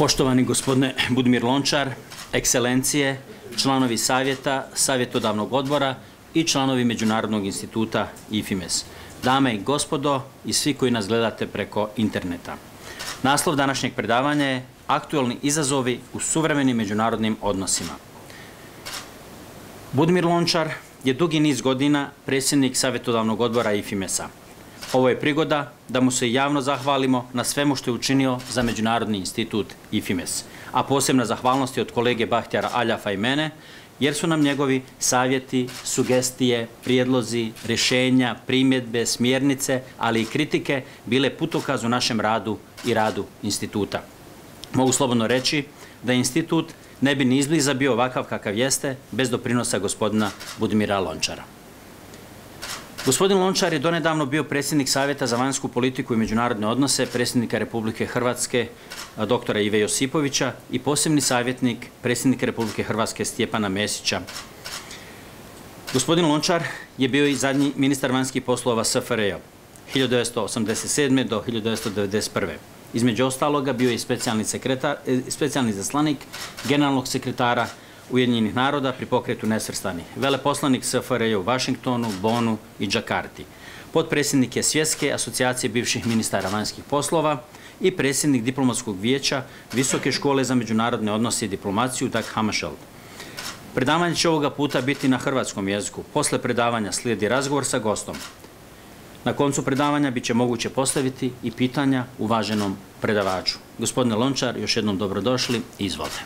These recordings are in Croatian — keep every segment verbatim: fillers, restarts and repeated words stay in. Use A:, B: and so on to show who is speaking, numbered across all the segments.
A: Poštovani gospodine Budimir Lončar, ekscelencije, članovi savjeta, savjetodavnog odbora i članovi Međunarodnog instituta I F I M E S, dame i gospodo i svi koji nas gledate preko interneta. Naslov današnjeg predavanja je Aktualni izazovi u suvremenim međunarodnim odnosima. Budimir Lončar je dugi niz godina predsjednik savjetodavnog odbora I F I M E S-a. Ovo je prigoda da mu se javno zahvalimo na svemu što je učinio za Međunarodni institut I F I M E S, a posebna zahvalnost je od kolege Bahtijara Aljafa i mene, jer su nam njegovi savjeti, sugestije, prijedlozi, rješenja, primjedbe, smjernice, ali i kritike bile putokaz u našem radu i radu instituta. Mogu slobodno reći da institut ne bi ni izbliza bio ovakav kakav jeste bez doprinosa gospodina Budimira Lončara. Gospodin Lončar je donedavno bio predsjednik Savjeta za vanjsku politiku i međunarodne odnose predsjednika Republike Hrvatske doktora Ive Josipovića i posebni savjetnik predsjednika Republike Hrvatske Stjepana Mesića. Gospodin Lončar je bio i zadnji ministar vanjskih poslova S F R J hiljadu devetsto osamdeset sedme do hiljadu devetsto devedeset prve. Između ostaloga bio je i specijalni, sekretar, specijalni zaslanik generalnog sekretara Ujedinjenih naroda pri pokretu nesvrstanih, veleposlanik S F R J u Vašingtonu, Bonu i Džakarti. Potpredsjednik je Svjetske asocijacije bivših ministara vanjskih poslova i predsjednik diplomatskog vijeća Visoke škole za međunarodne odnose i diplomaciju Dag Hammarskjöld. Predavanje će ovoga puta biti na hrvatskom jeziku. Posle predavanja slijedi razgovor sa gostom. Na koncu predavanja bit će moguće postaviti i pitanja uvaženom predavaču. Gospodine Lončar, još jednom dobrodošli i izvolite.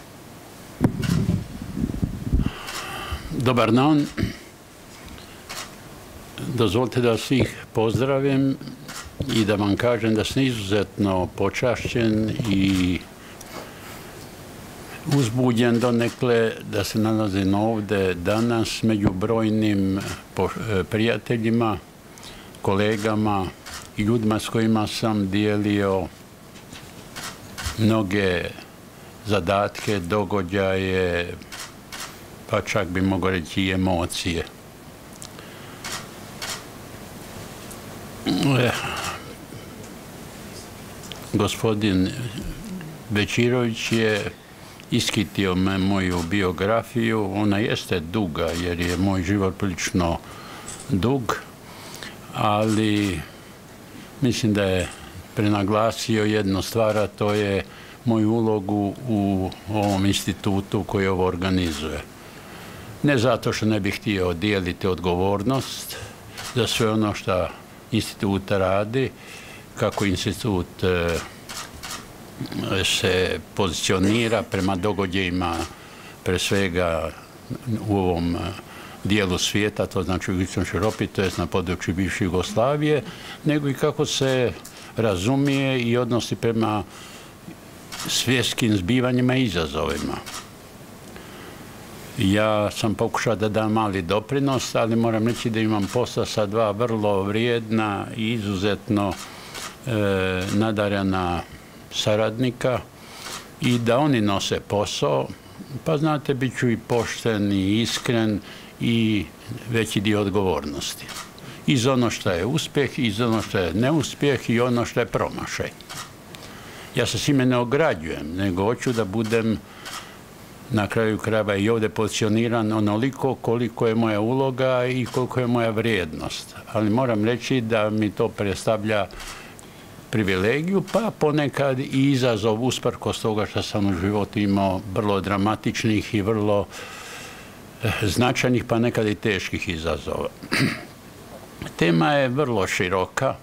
B: Dobar dan. Dozvolite da svih pozdravim i da vam kažem da sam izuzetno počašćen i uzbuđen donekle da se nalazim ovdje danas među brojnim prijateljima, kolegama i ljudima s kojima sam dijelio mnoge zadatke, događaje, pa čak bi mogao reći i emocije. Eh, gospodin Bečirović je iskitio me moju biografiju. Ona jeste duga jer je moj život prilično dug, ali mislim da je prenaglasio jednu stvar, a to je moju ulogu u ovom institutu koji ovo organizuje. Ne zato što ne bih htio dijeliti odgovornost za sve ono što institut radi, kako institut se pozicionira prema događajima, pre svega u ovom dijelu svijeta, to znači u Istočnoj Europi, to je na području bivše Jugoslavije, nego i kako se razumije i odnosi prema svjetskim zbivanjima i izazovima. Ja sam pokušao da dam mali doprinos, ali moram reći da imam posla sa dva vrlo vrijedna i izuzetno e, nadarena saradnika i da oni nose posao, pa znate, bit ću i pošten i iskren i veći dio odgovornosti. I za ono što je uspjeh, i za ono što je neuspjeh, i ono što je promašaj. Ja se s ime ne ograđujem, nego hoću da budem na kraju krajeva i ovdje pozicioniran onoliko koliko je moja uloga i koliko je moja vrijednost. Ali moram reći da mi to predstavlja privilegiju, pa ponekad i izazov usprkos toga što sam u životu imao vrlo dramatičnih i vrlo značajnih, pa nekad i teških izazova. Tema je vrlo široka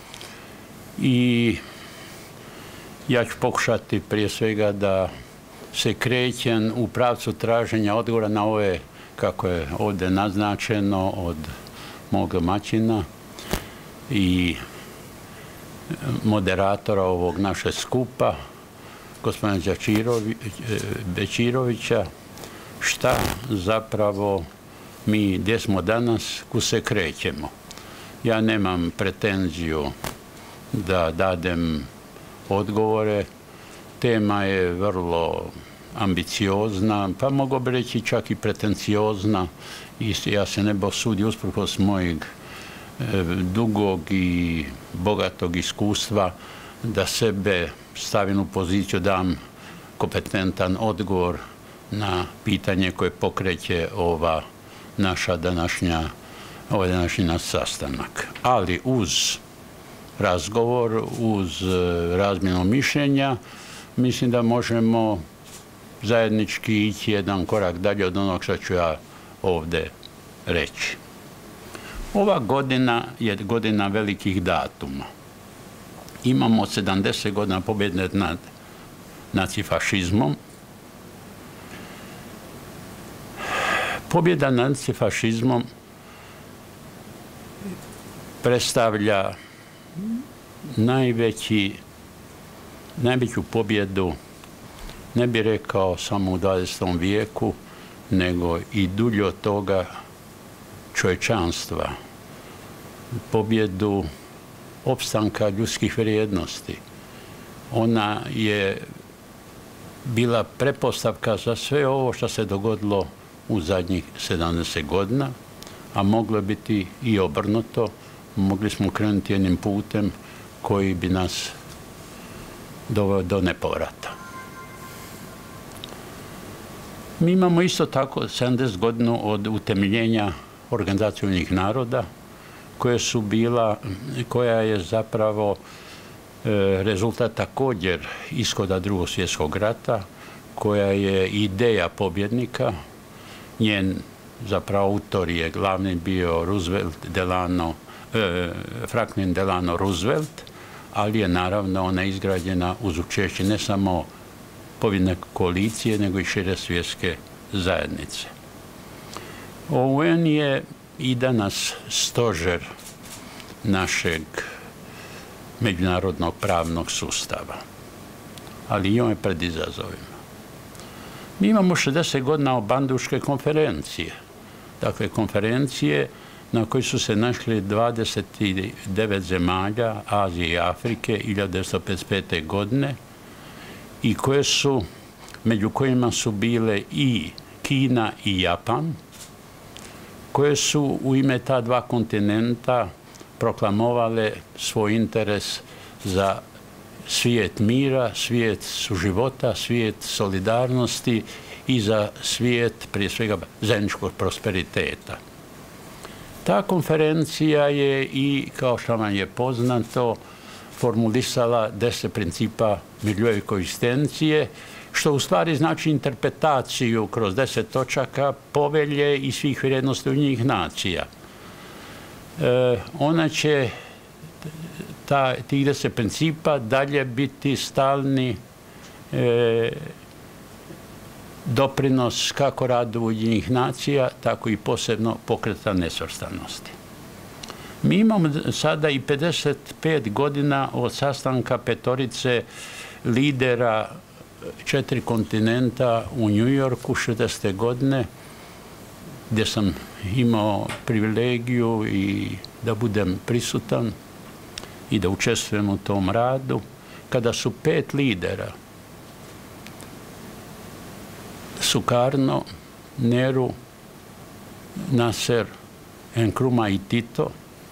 B: i ja ću pokušati prije svega da se krećem u pravcu traženja odgovora na ove, kako je ovdje naznačeno od mog domaćina i moderatora ovog naše skupa, gospodina Bečirovića, šta zapravo mi, gdje smo danas, kud se krećemo. Ja nemam pretenziju da dadem odgovore. Tema je vrlo ambiciozna, pa mogu bi reći čak i pretenciozna. Ja se ne bi osudio usprkos mojeg dugog i bogatog iskustva da sebe stavim u poziciju, dam kompetentan odgovor na pitanje koje pokreće ova naša današnja, ovaj današnji naš sastanak. Ali uz razgovor, uz razmjenu mišljenja, mislim da možemo zajednički ići jedan korak dalje od onog što ću ja ovdje reći. Ova godina je godina velikih datuma. Imamo sedamdeset godina pobjede nad nacifašizmom. Pobjeda nad nacifašizmom predstavlja najveći, najveću pobjedu, ne bih rekao samo u dvadesetom vijeku, nego i dulje od toga čovječanstva. Pobjedu opstanka ljudskih vrijednosti. Ona je bila pretpostavka za sve ovo što se dogodilo u zadnjih sedamdeset godina, a moglo je biti i obrnuto. Mogli smo krenuti jednim putem koji bi nas doveo do nepovrata. Mi imamo isto tako sedamdeset godina od utemeljenja Organizacije Ujedinjenih naroda, koje su bila, koja je zapravo rezultat također ishoda Drugog svjetskog rata, koja je ideja pobjednika. Njen zapravo autor je glavni bio Roosevelt Delano, eh, Franklin Delano Roosevelt, ali je naravno ona izgrađena uz učešće ne samo pobjedne koalicije, nego i šire svjetske zajednice. O U N je i danas stožer našeg međunarodnog pravnog sustava, ali i on je pred izazovima. Mi imamo šezdeset godina Banduške konferencije, dakle konferencije na kojoj su se našli dvadeset devet zemalja Azije i Afrike hiljadu devetsto pedeset pete. godine i koje su, među kojima su bile i Kina i Japan, koje su u ime ta dva kontinenta proklamovale svoj interes za svijet mira, svijet suživota, svijet solidarnosti i za svijet, prije svega, zajedničkog prosperiteta. Ta konferencija je i, kao što vam je poznato, formulisala deset principa mirljivoj koegzistencije, što u stvari znači interpretaciju kroz deset točaka povelje i svih vrijednosti Ujedinjenih nacija. E, ona će, ta, tih deset principa, dalje biti stalni e, doprinos kako radu Ujedinjenih nacija, tako i posebno pokreta nesvrstanosti. Mi imamo sada i pedeset pet godina od sastanka petorice lidera četiri kontinenta u New Yorku šezdesete. godine, gdje sam imao privilegiju i da budem prisutan i da učestvujem u tom radu, kada su pet lidera, Sukarno, Nehru, Nasser, Nkrumah i Tito,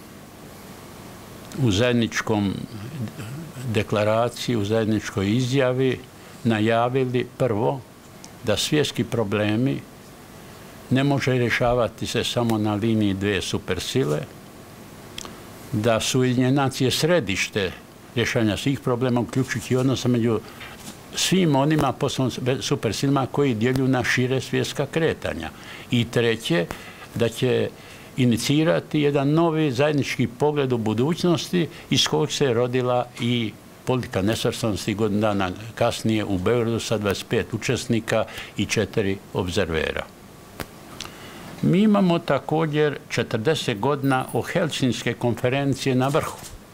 B: u zajedničkom deklaraciji, u zajedničkoj izjavi najavili prvo da svjetski problemi ne može rješavati se samo na liniji dvije supersile, da su Ujedinjene nacije središte rješavanja svih problema, uključujući odnosa među svim onima, posebno supersilama, koji djeluju na šire svjetska kretanja. I treće, da će inicirati jedan novi zajednički pogled u budućnosti iz kojeg se rodila i politika nesvrstanosti godinu dana kasnije u Beogradu sa dvadeset pet učesnika i četiri obzervera. Mi imamo također četrdeset godina od Helsinške konferencije na vrhu,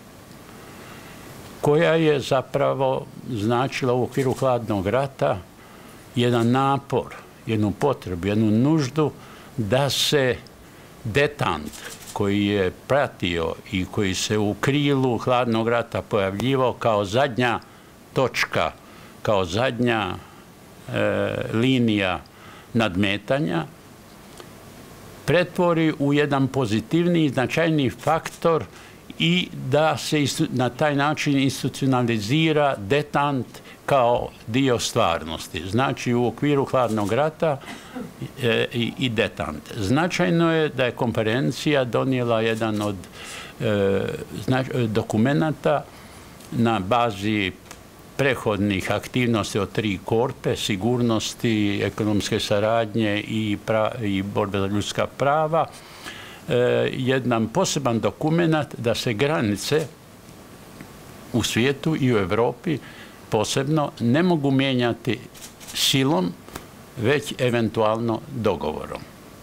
B: koja je zapravo značila u okviru hladnog rata jedan napor, jednu potrebu, jednu nuždu da se detant koji je pratio i koji se u krilu hladnog rata pojavljivao kao zadnja točka, kao zadnja e, linija nadmetanja, pretvori u jedan pozitivniji, značajniji faktor i da se na taj način institucionalizira detant kao dio stvarnosti. Znači u okviru hladnog rata e, i, i detante. Značajno je da je konferencija donijela jedan od e, znač, dokumenata na bazi prehodnih aktivnosti od tri korpe, sigurnosti, ekonomske saradnje i, pra, i borbe za ljudska prava, e, jedan poseban dokument da se granice u svijetu i u Europi posebno ne mogu mijenjati silom, već eventualno dogovorom.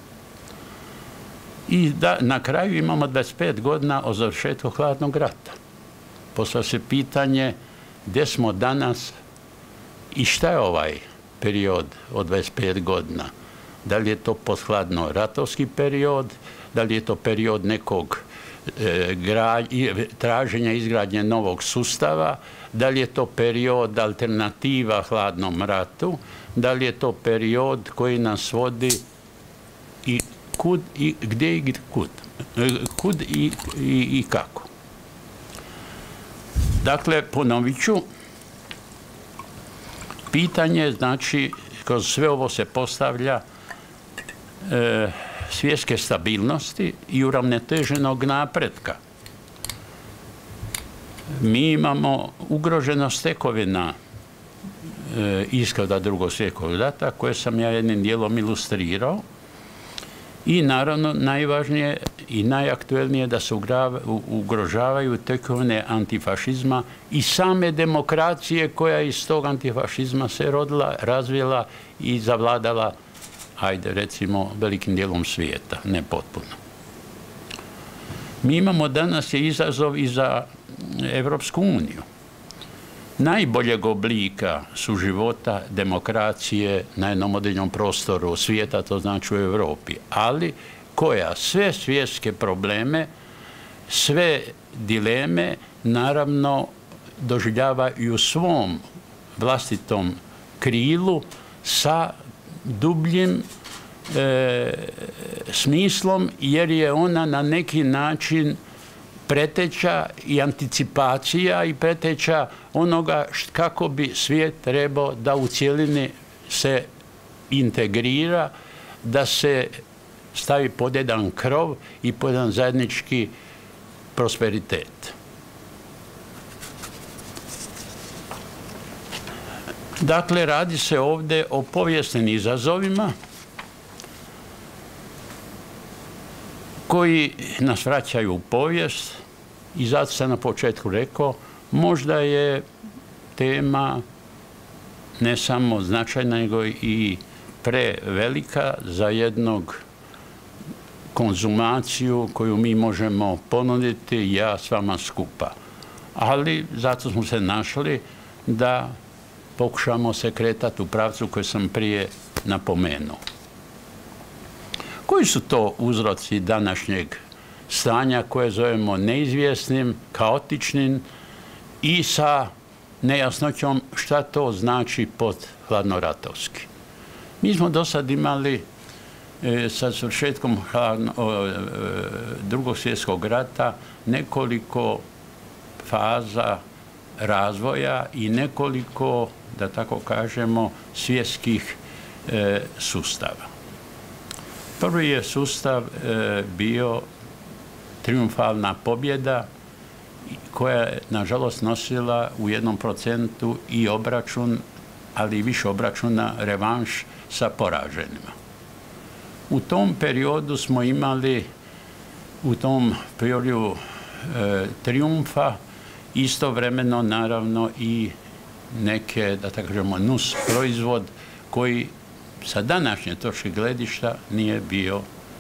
B: I da na kraju imamo dvadeset pet godina od završetka hladnog rata. Postavlja se pitanje gdje smo danas i šta je ovaj period od dvadeset pet godina. Da li je to posthladno ratovski period, da li je to period nekog e, gra, traženja izgradnje novog sustava, da li je to period alternativa hladnom ratu, da li je to period koji nas vodi i kud i gdje i kud, kud i, i, i kako. Dakle, ponovit ću, pitanje, znači, kroz sve ovo se postavlja e, svjetske stabilnosti i uravnoteženog napretka. Mi imamo ugroženost tekovina e, ishoda Drugog svjetskog rata, koje sam ja jednim dijelom ilustrirao. I naravno najvažnije i najaktuelnije da se ugrožavaju tekovine antifašizma i same demokracije koja iz tog antifašizma se rodila, razvijela i zavladala, ajde recimo, velikim dijelom svijeta, ne potpuno. Mi imamo danas je izazov i za Evropsku uniju. Najboljeg oblika suživota demokracije na jednom modernom prostoru svijeta, to znači u Europi, ali koja sve svjetske probleme, sve dileme, naravno doživljava i u svom vlastitom krilu sa dubljim e, smislom, jer je ona na neki način preteča i anticipacija i preteča onoga kako bi svijet trebao da u cjelini se integrira, da se stavi pod jedan krov i pod jedan zajednički prosperitet. Dakle, radi se ovdje o povijesnim izazovima koji nas vraćaju u povijest i zato sam na početku rekao, možda je tema ne samo značajna, nego i prevelika za jednog konzumaciju koju mi možemo ponuditi, ja s vama skupa. Ali zato smo se našli da pokušamo se kretati u pravcu koji sam prije napomenuo. Koji su to uzroci današnjeg stanja koje zovemo neizvjesnim, kaotičnim i sa nejasnoćom šta to znači pod hladnoratovski? Mi smo do sad imali e, sa svršetkom hladno, o, e, Drugog svjetskog rata nekoliko faza razvoja i nekoliko, da tako kažemo, svjetskih e, sustava. Prvi je sustav e, bio triumfalna pobjeda koja je, nažalost, nosila u jednom procentu i obračun, ali i više obračuna, revanš sa poraženima. U tom periodu smo imali, u tom periodu e, triumfa, istovremeno, naravno, i neke, da tako kažemo, nus proizvod koji sa današnje točke gledišta nije bio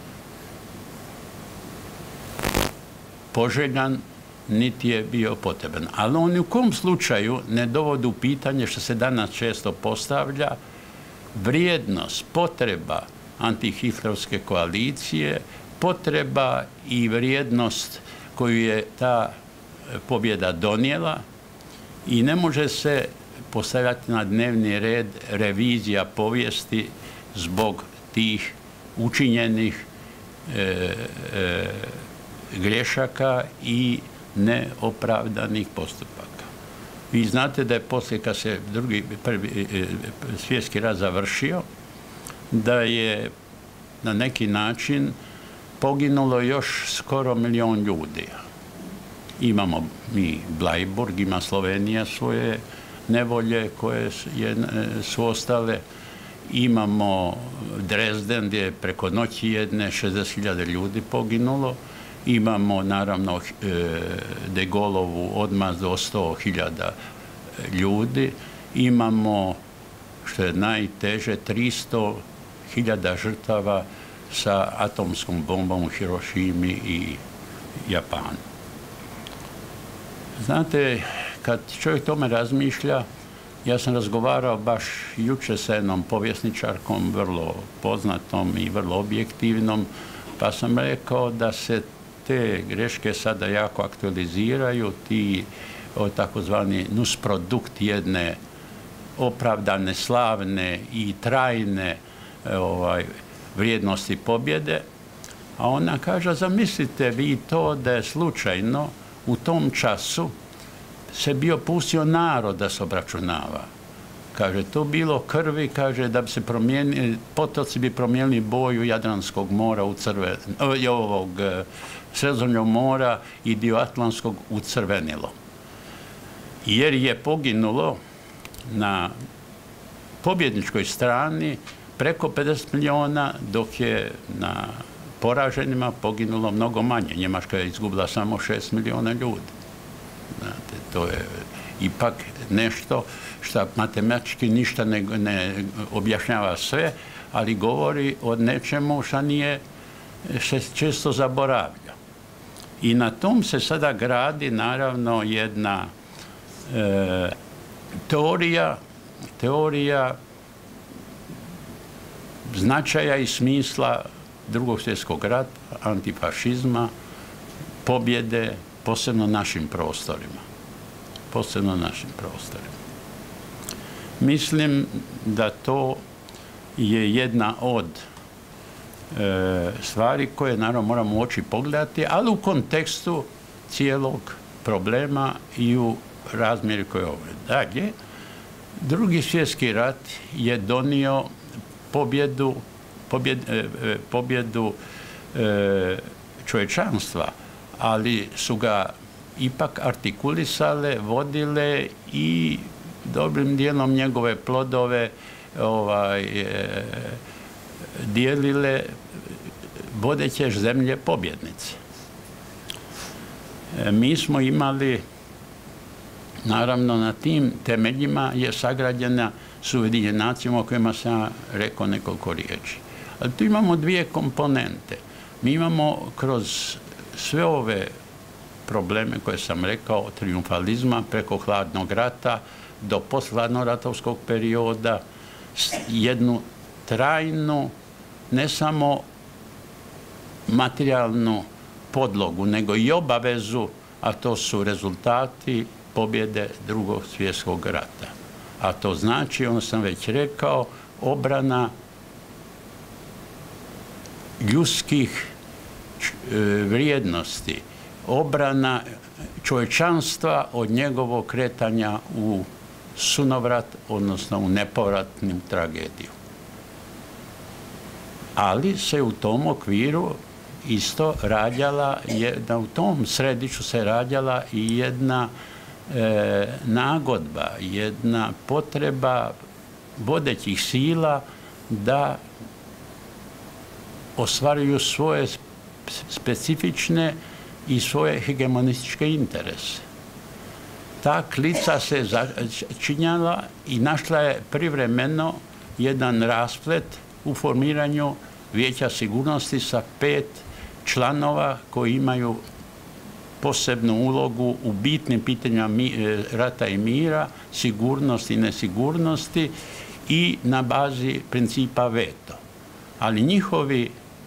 B: poželjan, niti je bio potreban. Ali on u kom slučaju ne dovodi u pitanje, što se danas često postavlja, vrijednost, potreba antihitlerovske koalicije, potreba i vrijednost koju je ta pobjeda donijela i ne može se postavljati na dnevni red revizija povijesti zbog tih učinjenih e, e, grešaka i neopravdanih postupaka. Vi znate da je poslije kad se drugi, prvi svjetski rat završio, da je na neki način poginulo još skoro milion ljudi. Imamo mi Blajburg, ima Slovenija svoje nevolje koje je, su ostale. Imamo Dresden gdje je preko noći jedne šezdeset hiljada ljudi poginulo. Imamo naravno De Gaulleovu odmazdu od sto hiljada ljudi. Imamo, što je najteže, tristo hiljada žrtava sa atomskom bombom u Hirošimi i Japanu. Znate, kad čovjek tome razmišlja, ja sam razgovarao baš jučer sa jednom povjesničarkom, vrlo poznatom i vrlo objektivnom, pa sam rekao da se te greške sada jako aktualiziraju, ti takozvani nusprodukt jedne opravdane, slavne i trajne ovaj, vrijednosti pobjede. A ona kaže, zamislite vi to da je slučajno u tom času se bio pustio narod da se obračunava. Kaže, to bilo krvi, kaže, da bi se promijenili, potoci bi promijenili boju Jadranskog mora u crven, ovog Sredozemnog mora i dio Atlantskog u crvenilo. Jer je poginulo na pobjedničkoj strani preko pedeset milijuna, dok je na poraženima poginulo mnogo manje. Njemačka je izgubila samo šest milijuna ljudi. Znate, to je ipak nešto što matematički ništa ne, ne objašnjava sve, ali govori o nečemu što nije, se često zaboravlja. I na tom se sada gradi naravno jedna e, teorija, teorija značaja i smisla Drugog svjetskog rata, antifašizma, pobjede, posebno našim prostorima. Posebno našim prostorima. Mislim da to je jedna od e, stvari koje naravno moramo u oči pogledati, ali u kontekstu cijelog problema i u razmjeri koje je ovo. Dalje, Drugi svjetski rat je donio pobjedu, pobjed, e, pobjedu e, čovječanstva, ali su ga ipak artikulisale, vodile i dobrim dijelom njegove plodove ovaj, e, dijelile vodeće zemlje pobjednice. E, mi smo imali, naravno na tim temeljima je sagrađena su Ujedinjene nacije o kojima sam ja rekao nekoliko riječi. Ali tu imamo dvije komponente. Mi imamo kroz sve ove probleme koje sam rekao, od triumfalizma preko hladnog rata do posthladnoratovskog perioda, jednu trajnu, ne samo materijalnu podlogu, nego i obavezu, a to su rezultati pobjede Drugog svjetskog rata. A to znači, ono sam već rekao, obrana ljudskih vrijednosti, obrana čovječanstva od njegovog kretanja u sunovrat, odnosno u nepovratnu tragediju. Ali se u tom okviru isto rađala, jedna, u tom središtu se rađala i jedna e, nagodba, jedna potreba vodećih sila da ostvaruju svoje specifične i svoje hegemonističke interese. Ta klica se začinjala i našla je privremeno jedan rasplet u formiranju Vijeća sigurnosti sa pet članova koji imaju posebnu ulogu u bitnim pitanjima rata i mira, sigurnosti i nesigurnosti i na bazi principa veto. Ali njihovi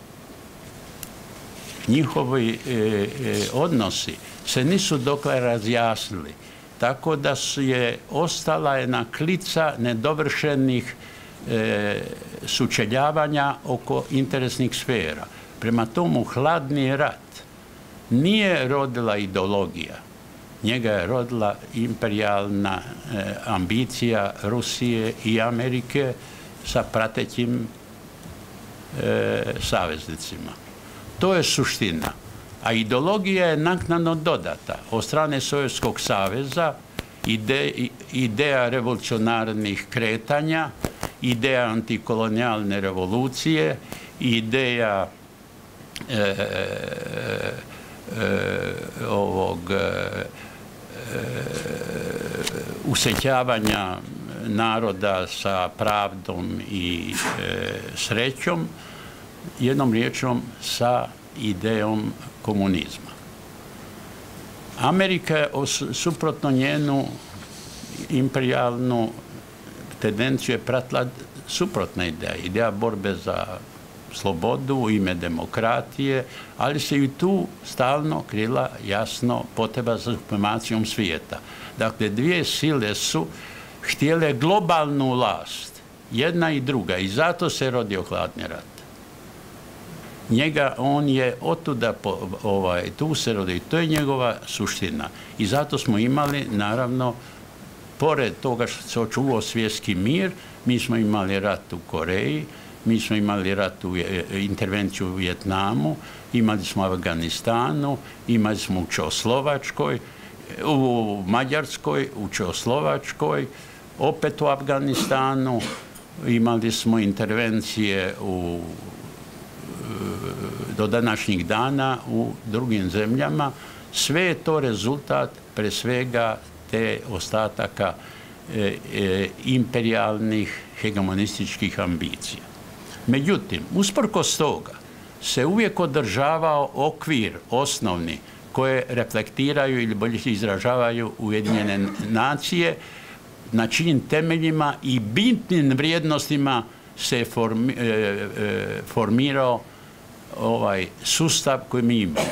B: njihovi e, e, odnosi se nisu dokle razjasnili, tako da je ostala jedna klica nedovršenih e, sučeljavanja oko interesnih sfera. Prema tomu, hladni rat nije rodila ideologija, Njega je rodila imperijalna ambicija Rusije i Amerike sa pratećim saveznicima. To je suština. A ideologija je naknadno dodata od strane Sovjetskog saveza, ideja revolucionarnih kretanja, ideja antikolonijalne revolucije, ideja ovog usećavanja naroda sa pravdom i srećom, jednom riječom sa idejom komunizma. Amerika je suprotno njenu imperijalnu tendenciju je pratila suprotna ideja, ideja borbe za slobodu u ime demokratije, ali se i tu stalno krila jasno potreba za supremacijom svijeta. Dakle, dvije sile su htjele globalnu vlast, jedna i druga, i zato se rodio hladni rat. Njega, on je otuda, ovaj, tu se rodi, to je njegova suština. I zato smo imali, naravno, pored toga što se očuvao svjetski mir, mi smo imali rat u Koreji, mi smo imali rat u intervenciju u Vijetnamu, imali smo u Afganistanu, imali smo u Čehoslovačkoj, u Mađarskoj, u Čehoslovačkoj, opet u Afganistanu, imali smo intervencije u do današnjih dana u drugim zemljama. Sve je to rezultat pre svega te ostataka imperijalnih hegemonističkih ambicija. Međutim, usprkos toga se uvijek održavao okvir osnovni koje reflektiraju ili bolje izražavaju Ujedinjene nacije, na čijim temeljima i bitnim vrijednostima se formirao ovaj sustav koji mi imamo.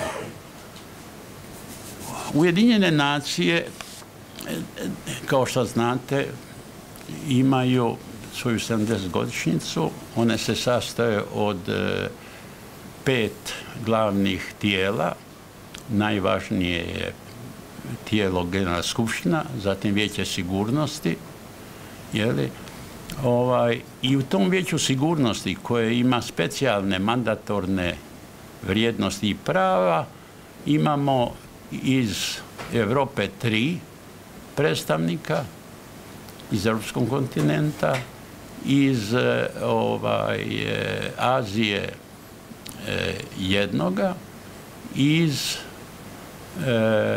B: Ujedinjene nacije, kao što znate, imaju svoju sedamdesetogodišnjicu. One se sastoje od pet glavnih tijela. Najvažnije je tijelo Generalna skupština, zatim Vijeće sigurnosti, jeli? Ovaj, i u tom Vijeću sigurnosti koje ima specijalne mandatorne vrijednosti i prava, imamo iz Europe tri predstavnika, iz europskog kontinenta, iz ovaj, Azije jednoga, iz e,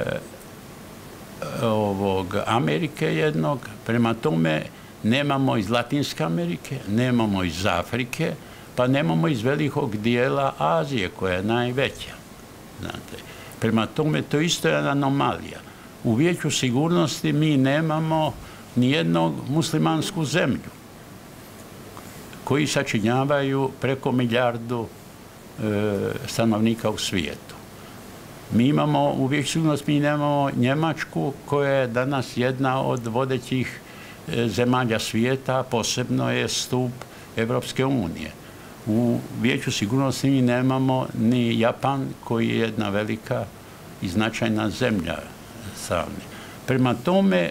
B: ovog Amerike jednog. Prema tome nemamo iz Latinske Amerike, nemamo iz Afrike, pa nemamo iz velikog dijela Azije koja je najveća. Znate. Prema tome to isto je anomalija. U Vijeću sigurnosti mi nemamo nijednog muslimansku zemlju koji sačinjavaju preko milijardu e, stanovnika u svijetu. Mi imamo u Vijeću sigurnosti, mi nemamo Njemačku koja je danas jedna od vodećih e, zemalja svijeta, posebno je stup Evropske unije. U Vijeću sigurnosti mi nemamo ni Japan koji je jedna velika i značajna zemlja sami. Prema tome,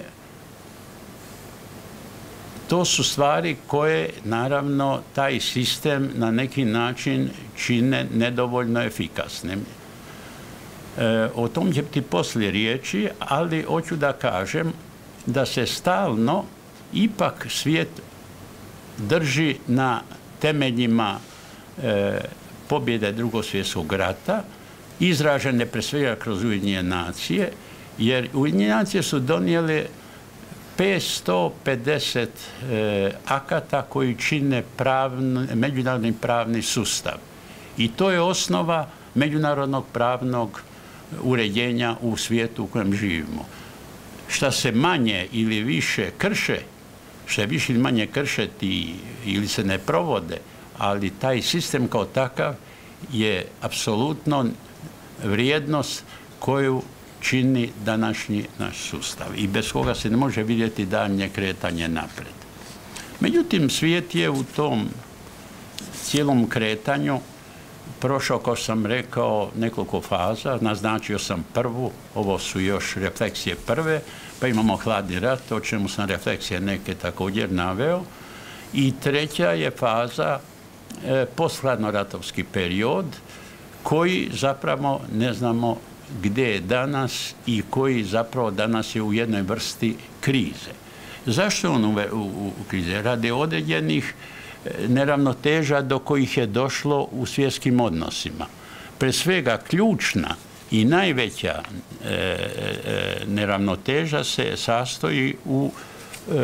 B: to su stvari koje, naravno, taj sistem na neki način čine nedovoljno efikasnim. E, o tom će biti poslije riječi, ali hoću da kažem da se stalno ipak svijet drži na temeljima e, pobjede Drugog svjetskog rata, izražene pre svega kroz Ujedinjene nacije, jer Ujedinjene nacije su donijele petsto pedeset e, akata koji čine pravni, međunarodni pravni sustav. I to je osnova međunarodnog pravnog uređenja u svijetu u kojem živimo. Šta se manje ili više krše, što je više ili manje kršeti ili se ne provode, ali taj sistem kao takav je apsolutno vrijednost koju čini današnji naš sustav i bez koga se ne može vidjeti daljnje kretanje napred. Međutim, svijet je u tom cijelom kretanju prošao, kao sam rekao, nekoliko faza. Naznačio sam prvu, ovo su još refleksije prve, pa imamo hladni rat, o čemu sam refleksije neke također naveo. I treća je faza e, posthladnoratovski period, koji zapravo ne znamo gdje je danas i koji zapravo danas je u jednoj vrsti krize. Zašto on u, u, u krize? Radi određenih neravnoteža do kojih je došlo u svjetskim odnosima. Pre svega ključna i najveća e, e, neravnoteža se sastoji u e,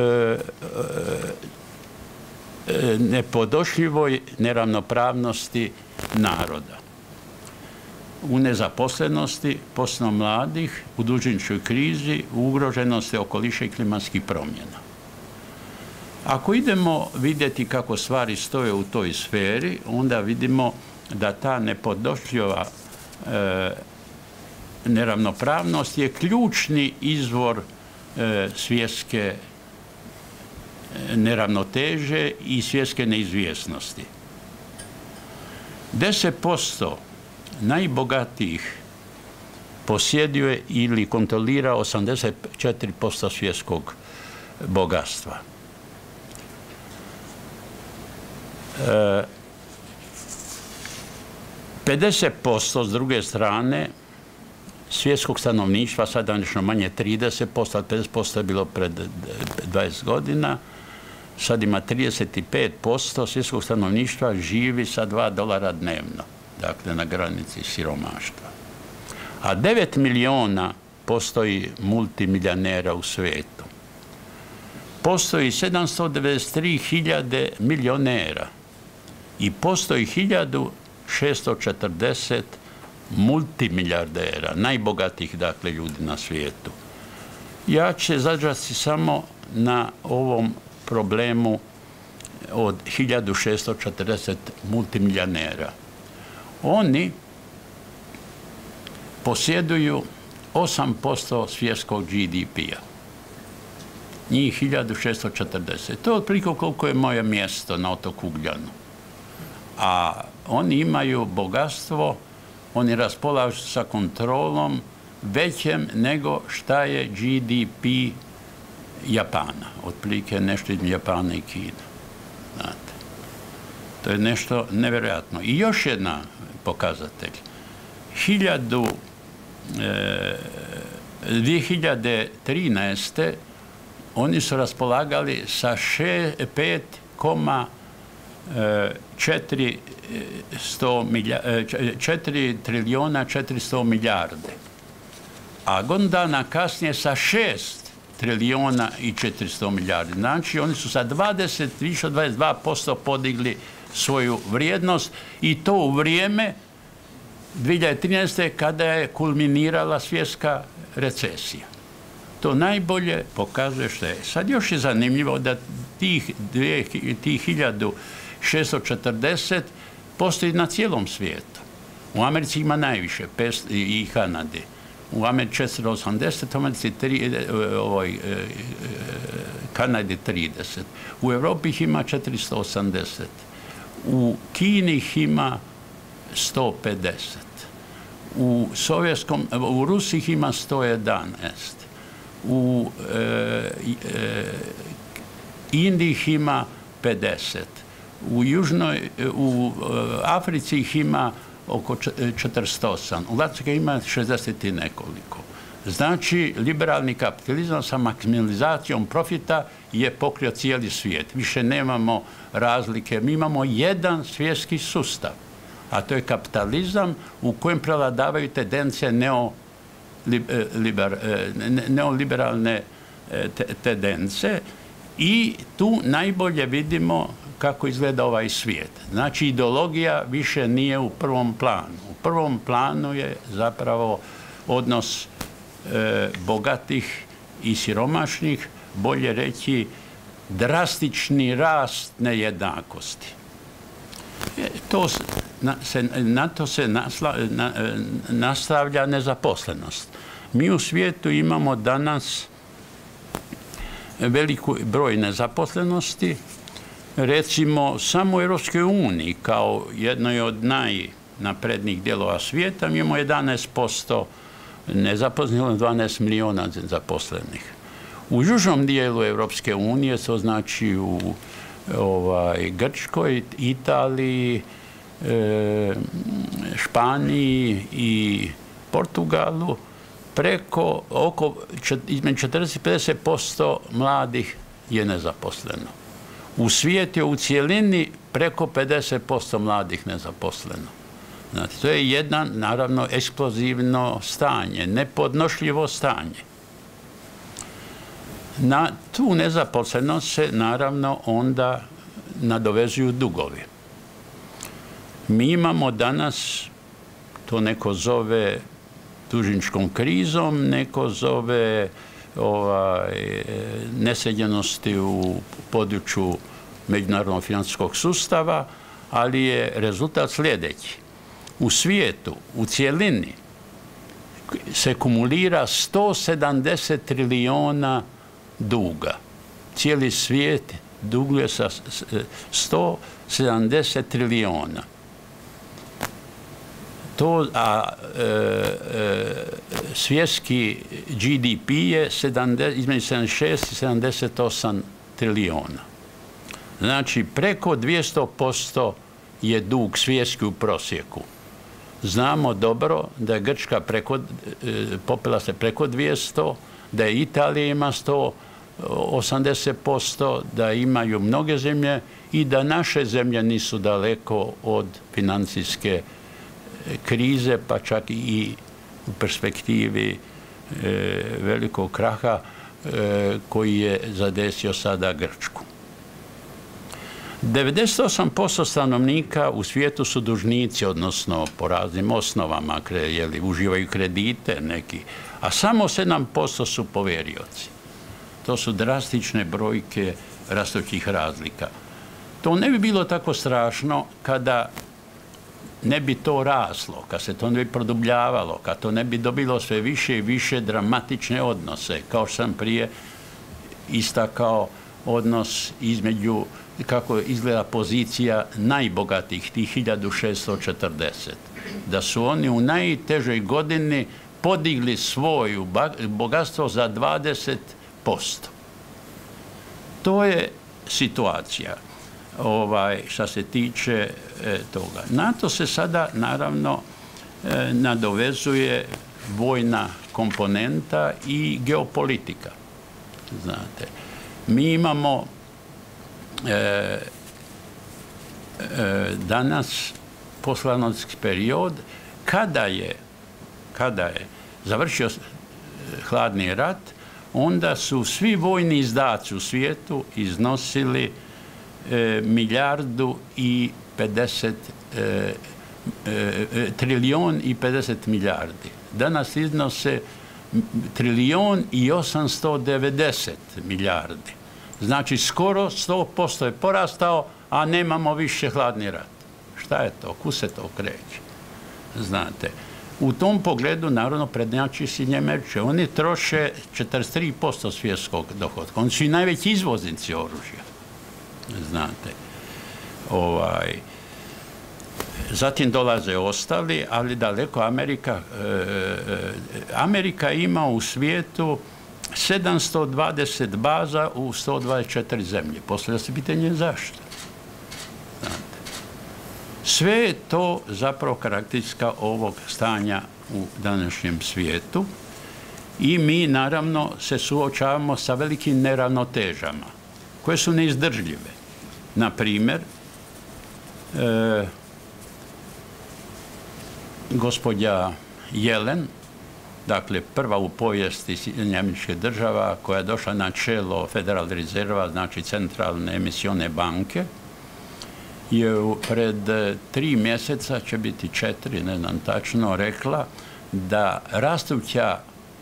B: e, nepodošljivoj neravnopravnosti naroda. U nezaposlenosti, posebno mladih, u dužničkoj krizi, u ugroženosti okoliša i klimatskih promjena. Ako idemo vidjeti kako stvari stoje u toj sferi, onda vidimo da ta nepodnošljiva e, neravnopravnost je ključni izvor e, svjetske neravnoteže i svjetske neizvjesnosti. deset posto najbogatijih posjeduje ili kontrolira osamdeset četiri posto svjetskog bogatstva. pedeset posto s druge strane svjetskog stanovništva, sada nešto manje trideset posto, a pedeset posto je bilo pred dvadeset godina, sad ima trideset pet posto svjetskog stanovništva živi sa dva dolara dnevno, dakle na granici siromaštva. A devet miliona postoji multimilionera u svijetu. Postoji sedamsto devedeset tri hiljade milionera i postoji hiljadu šesto četrdeset multimilijardera, najbogatijih dakle ljudi na svijetu. Ja ću se zadržati samo na ovom problemu od hiljadu šesto četrdeset multimilionera. Oni posjeduju osam posto svjetskog G D P-a. Njih hiljadu šesto četrdeset. To je otprilike koliko je moje mjesto na otoku Ugljanu. A oni imaju bogatstvo, oni raspolažu sa kontrolom većem nego šta je G D P Japana. Otprilike nešto između Japana i Kine. Znate. To je nešto nevjerojatno. I još jedna pokazatelj. Hiljadu, e, dvije hiljade trinaeste. oni su raspolagali sa pet zarez četiri trilijona četiristo milijarde. A godinu dana kasnije sa šest trilijona i četiristo milijardi. Znači, oni su sa dvadeset, više od dvadeset dva posto podigli svoju vrijednost i to u vrijeme dvije hiljade trinaeste. kada je kulminirala svjetska recesija. To najbolje pokazuje što je. Sad još je zanimljivo da tih, tih hiljadu šesto četrdeset postoji na cijelom svijetu. U Americi ima najviše, i Kanadi. U Americi četiristo osamdeset, u Americi tri, ovoj, Kanadi trideset. U Europi ih ima četiristo osamdeset. U Kini ih ima sto pedeset. U, Sovjetskom, u Rusiji ih ima sto jedanaest. U e, e, Indiji ih ima pedeset. U Južnoj, u Africi ih ima oko četrdeset osam. U Latinskoj ima šezdeset i nekoliko. Znači, liberalni kapitalizam sa maksimalizacijom profita je pokrio cijeli svijet. Više nemamo razlike. Mi imamo jedan svjetski sustav, a to je kapitalizam u kojem prevladavaju tendencije neo Liber, neoliberalne tendence i tu najbolje vidimo kako izgleda ovaj svijet. Znači, ideologija više nije u prvom planu. U prvom planu je zapravo odnos e, bogatih i siromašnih, bolje reći drastični rast nejednakosti. E, to Na, se, na to se nasla, na, nastavlja nezaposlenost. Mi u svijetu imamo danas veliku broj nezaposlenosti. Recimo, samo u Europskoj uniji, kao jednoj od naprednih dijelova svijeta, mi imamo jedanaest posto nezaposlenih, dvanaest milijuna zaposlenih. U južnom dijelu Europske unije, to znači u ovaj, Grčkoj, Italiji, e, Španiji i Portugalu, preko oko između četrdeset i pedeset posto mladih je nezaposleno. U svijetu je u cijelini preko pedeset posto mladih nezaposleno. Znači, to je jedno, naravno, eksplozivno stanje, nepodnošljivo stanje. Na tu nezaposlenost se, naravno, onda nadovezuju dugovi. Mi imamo danas, to neko zove dužničkom krizom, neko zove ovaj, nesređenosti u području međunarodnog financijskog sustava, ali je rezultat sljedeći. U svijetu, u cijelini, se kumulira sto sedamdeset trilijuna duga. Cijeli svijet duguje sa sto sedamdeset trilijuna. To, a e, e, svjetski G D P je između sedamdeset šest i sedamdeset osam trilijuna. Znači, preko dvjesto posto je dug svjetski u prosjeku. Znamo dobro da je Grčka preko, popela se preko dvjesto, da je Italija ima sto osamdeset posto, da imaju mnoge zemlje i da naše zemlje nisu daleko od financijske krize, pa čak i u perspektivi e, velikog kraha e, koji je zadesio sada Grčku. devedeset osam posto stanovnika u svijetu su dužnici, odnosno po raznim osnovama, jeli, uživaju kredite neki, a samo sedam posto su poverioci. To su drastične brojke rastućih razlika. To ne bi bilo tako strašno kada ne bi to raslo, kad se to ne bi produbljavalo, kad to ne bi dobilo sve više i više dramatične odnose, kao što sam prije istakao odnos između kako izgleda pozicija najbogatijih, tih hiljadu šeststo četrdeset. Da su oni u najtežoj godini podigli svoju bogatstvo za dvadeset posto. To je situacija ovaj, što se tiče e, toga. Na to se sada, naravno, e, nadovezuje vojna komponenta i geopolitika. Znate, mi imamo E, e, danas poslanotski period kada je, kada je završio hladni rat, onda su svi vojni izdaci u svijetu iznosili e, milijardu i pedeset e, e, trilijon i pedeset milijardi. Danas iznose trilijon i osamsto devedeset milijardi. Znači, skoro sto posto je porastao, a nemamo više hladni rat. Šta je to? Kud se to kreće? Znate, u tom pogledu, naravno, prednjači Sjedinjene Američke Države. Oni troše četrdeset tri posto svjetskog dohotka. Oni su i najveći izvoznici oružja. Znate, ovaj... Zatim dolaze ostali, ali daleko Amerika... E, Amerika ima u svijetu sedamsto dvadeset baza u sto dvadeset četiri zemlje. Postavlja se pitanje zašto. Znate. Sve je to zapravo karakteristika ovog stanja u današnjem svijetu i mi, naravno, se suočavamo sa velikim neravnotežama koje su neizdržljive. Na primjer, e, gospođa Jelen, dakle, prva u povijesti Sjedinjenih Američkih Država koja je došla na čelo Federal Rezerva, znači centralne emisione banke, je pred tri mjeseca, će biti četiri, ne znam tačno, rekla da rastuća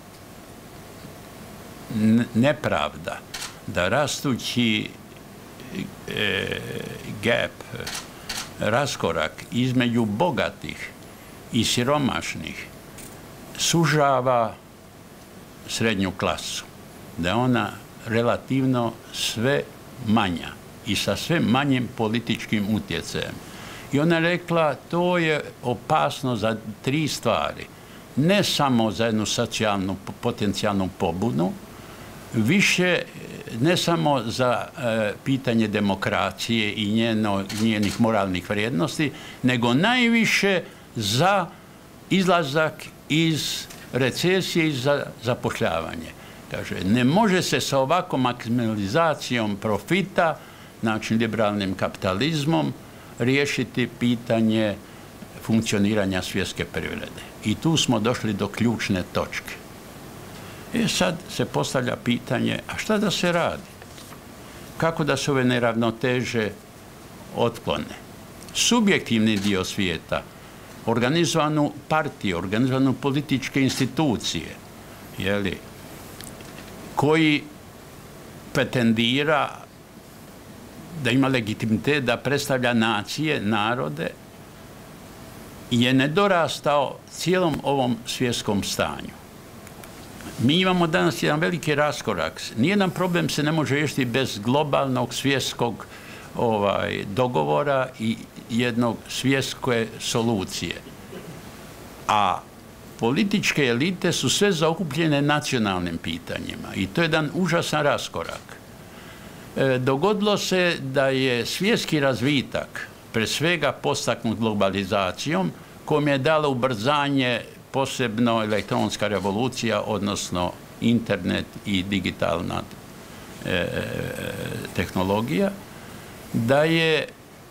B: nepravda, da rastući e, gap, raskorak između bogatih i siromašnih sužava srednju klasu. Da je ona relativno sve manja i sa sve manjim političkim utjecajem. I ona je rekla, to je opasno za tri stvari. Ne samo za jednu socijalnu potencijalnu pobunu, više ne samo za e, pitanje demokracije i njeno, njenih moralnih vrijednosti, nego najviše za izlazak iz recesije i za zapošljavanje. Kaže, ne može se sa ovakvom maksimalizacijom profita, znači liberalnim kapitalizmom, riješiti pitanje funkcioniranja svjetske privrede. I tu smo došli do ključne točke. E sad se postavlja pitanje, a šta da se radi? Kako da se ove neravnoteže otklone? Subjektivni dio svijeta, organizovanu partiju, organizovanu političke institucije, jeli, koji pretendira da ima legitimitet da predstavlja nacije, narode, je nedorastao cijelom ovom svjetskom stanju. Mi imamo danas jedan veliki raskorak. Nijedan problem se ne može riješiti bez globalnog svjetskog ovaj, dogovora i jednog svjetske solucije. A političke elite su sve zaokupljene nacionalnim pitanjima i to je jedan užasan raskorak. E, dogodilo se da je svjetski razvitak pre svega postaknut globalizacijom, kojom je dala ubrzanje posebno elektronska revolucija, odnosno internet i digitalna e, tehnologija, da je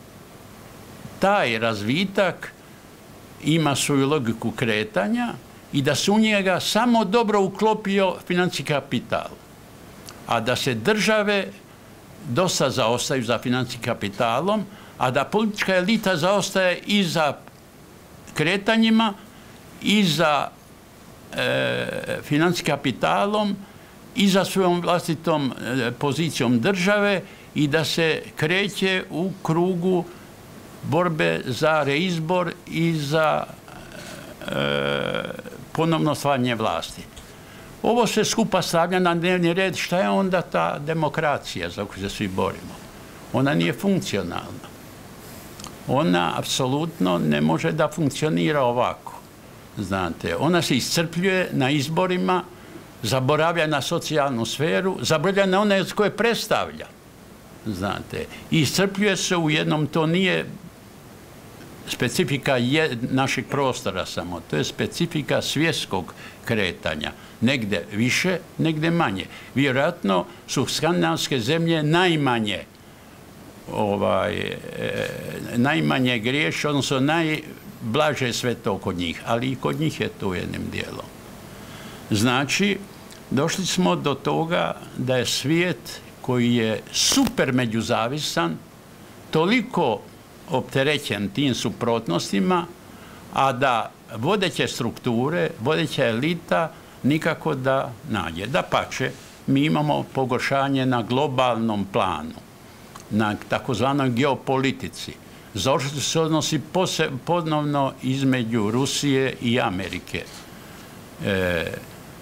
B: taj razvitak ima svoju logiku kretanja i da se u njega samo dobro uklopio financijski kapital, a da se države dosta zaostaju za financijskim kapitalom, a da politička elita zaostaje i za kretanjima, i za e, financijskim kapitalom, i za svojom vlastitom e, pozicijom države i da se kreće u krugu borbe za reizbor i za e, ponovno stvaranje vlasti. Ovo se skupa stavlja na dnevni red. Šta je onda ta demokracija za koju se svi borimo? Ona nije funkcionalna. Ona apsolutno ne može da funkcionira ovako. Znate, ona se iscrpljuje na izborima, zaboravlja na socijalnu sferu, zaboravlja na one koje predstavlja. Znate, i iscrpljuje se u jednom, to nije specifika je, našeg prostora samo, to je specifika svjetskog kretanja. Negde više, negde manje. Vjerojatno su skandinavske zemlje najmanje ovaj, e, najmanje griješe, odnosno najblaže sve to kod njih, ali i kod njih je to jednim dijelom. Znači, došli smo do toga da je svijet koji je super međuzavisan, toliko opterećen tim suprotnostima, a da vodeće strukture, vodeća elita nikako da nađe. Dapače, mi imamo pogoršanje na globalnom planu, na takozvanoj geopolitici. Zaoštrili se odnosi ponovno između Rusije i Amerike. E, e,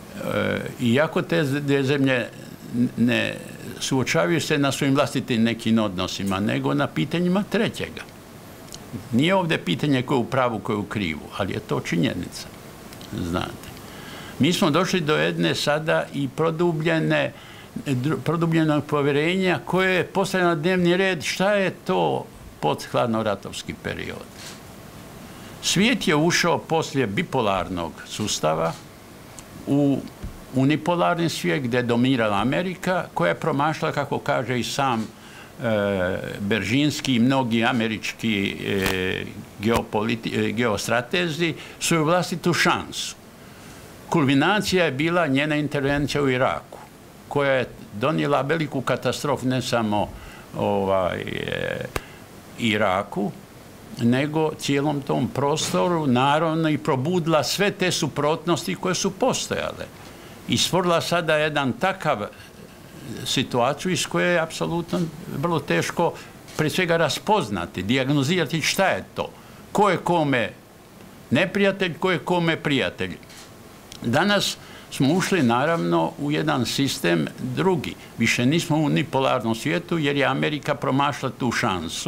B: iako te zemlje ne suočavaju se na svojim vlastitim nekim odnosima, nego na pitanjima trećega. Nije ovdje pitanje ko je u pravu, ko je u krivu, ali je to činjenica. Znate. Mi smo došli do jedne sada i produbljene, produbljenog povjerenja koje je postavljeno na dnevni red. Šta je to post-hladnoratovski period? Svijet je ušao poslije bipolarnog sustava u unipolarni svijet gdje je dominirala Amerika, koja je promašala, kako kaže i sam e, Beržinski i mnogi američki e, geopoliti, geostratezi, svoju vlastitu šansu. Kulminacija je bila njena intervencija u Iraku, koja je donijela veliku katastrofu ne samo ovaj, e, Iraku, nego cijelom tom prostoru, naravno i probudila sve te suprotnosti koje su postojale. I stvorila sada jedan takav situaciju iz koje je apsolutno vrlo teško prije svega raspoznati, dijagnozirati šta je to. Ko je kome neprijatelj, ko je kome prijatelj. Danas smo ušli naravno u jedan sistem drugi. Više nismo u unipolarnom svijetu jer je Amerika promašila tu šansu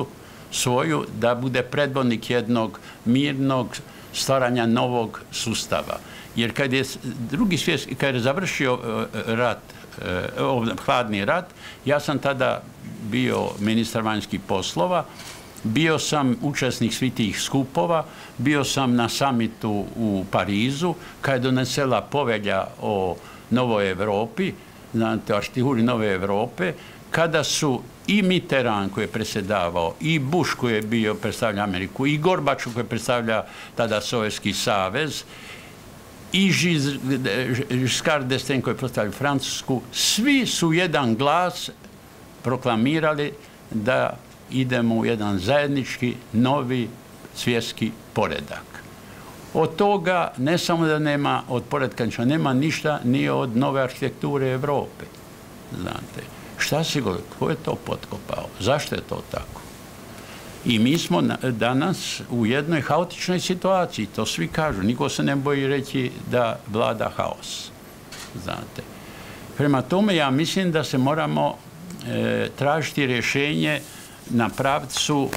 B: svoju da bude predvodnik jednog mirnog stvaranja novog sustava. Jer kad je drugi svjetski, kad je završio rat, hladni rat, ja sam tada bio ministar vanjskih poslova, bio sam učesnik svih tih skupova, bio sam na samitu u Parizu, kad je donesela povelja o Novoj Evropi, znate, arhitekturi Nove Evrope, kada su i Mitterrand koji je predsjedavao, i Bush koji je bio predstavlja Ameriku, i Gorbačov koji je predstavlja tada Sovjetski savez, i Giscard d'Estaing koji je predstavlja Francusku, svi su jedan glas proklamirali da idemo u jedan zajednički, novi svjetski poredak. Od toga ne samo da nema, od poredka nema ništa, ni od nove arhitekture Evrope. Znate, šta se govori, ko je to potkopao? Zašto je to tako? I mi smo danas u jednoj haotičnoj situaciji, to svi kažu, niko se ne boji reći da vlada haos. Znate. Prema tome, ja mislim da se moramo e, tražiti rješenje na pravcu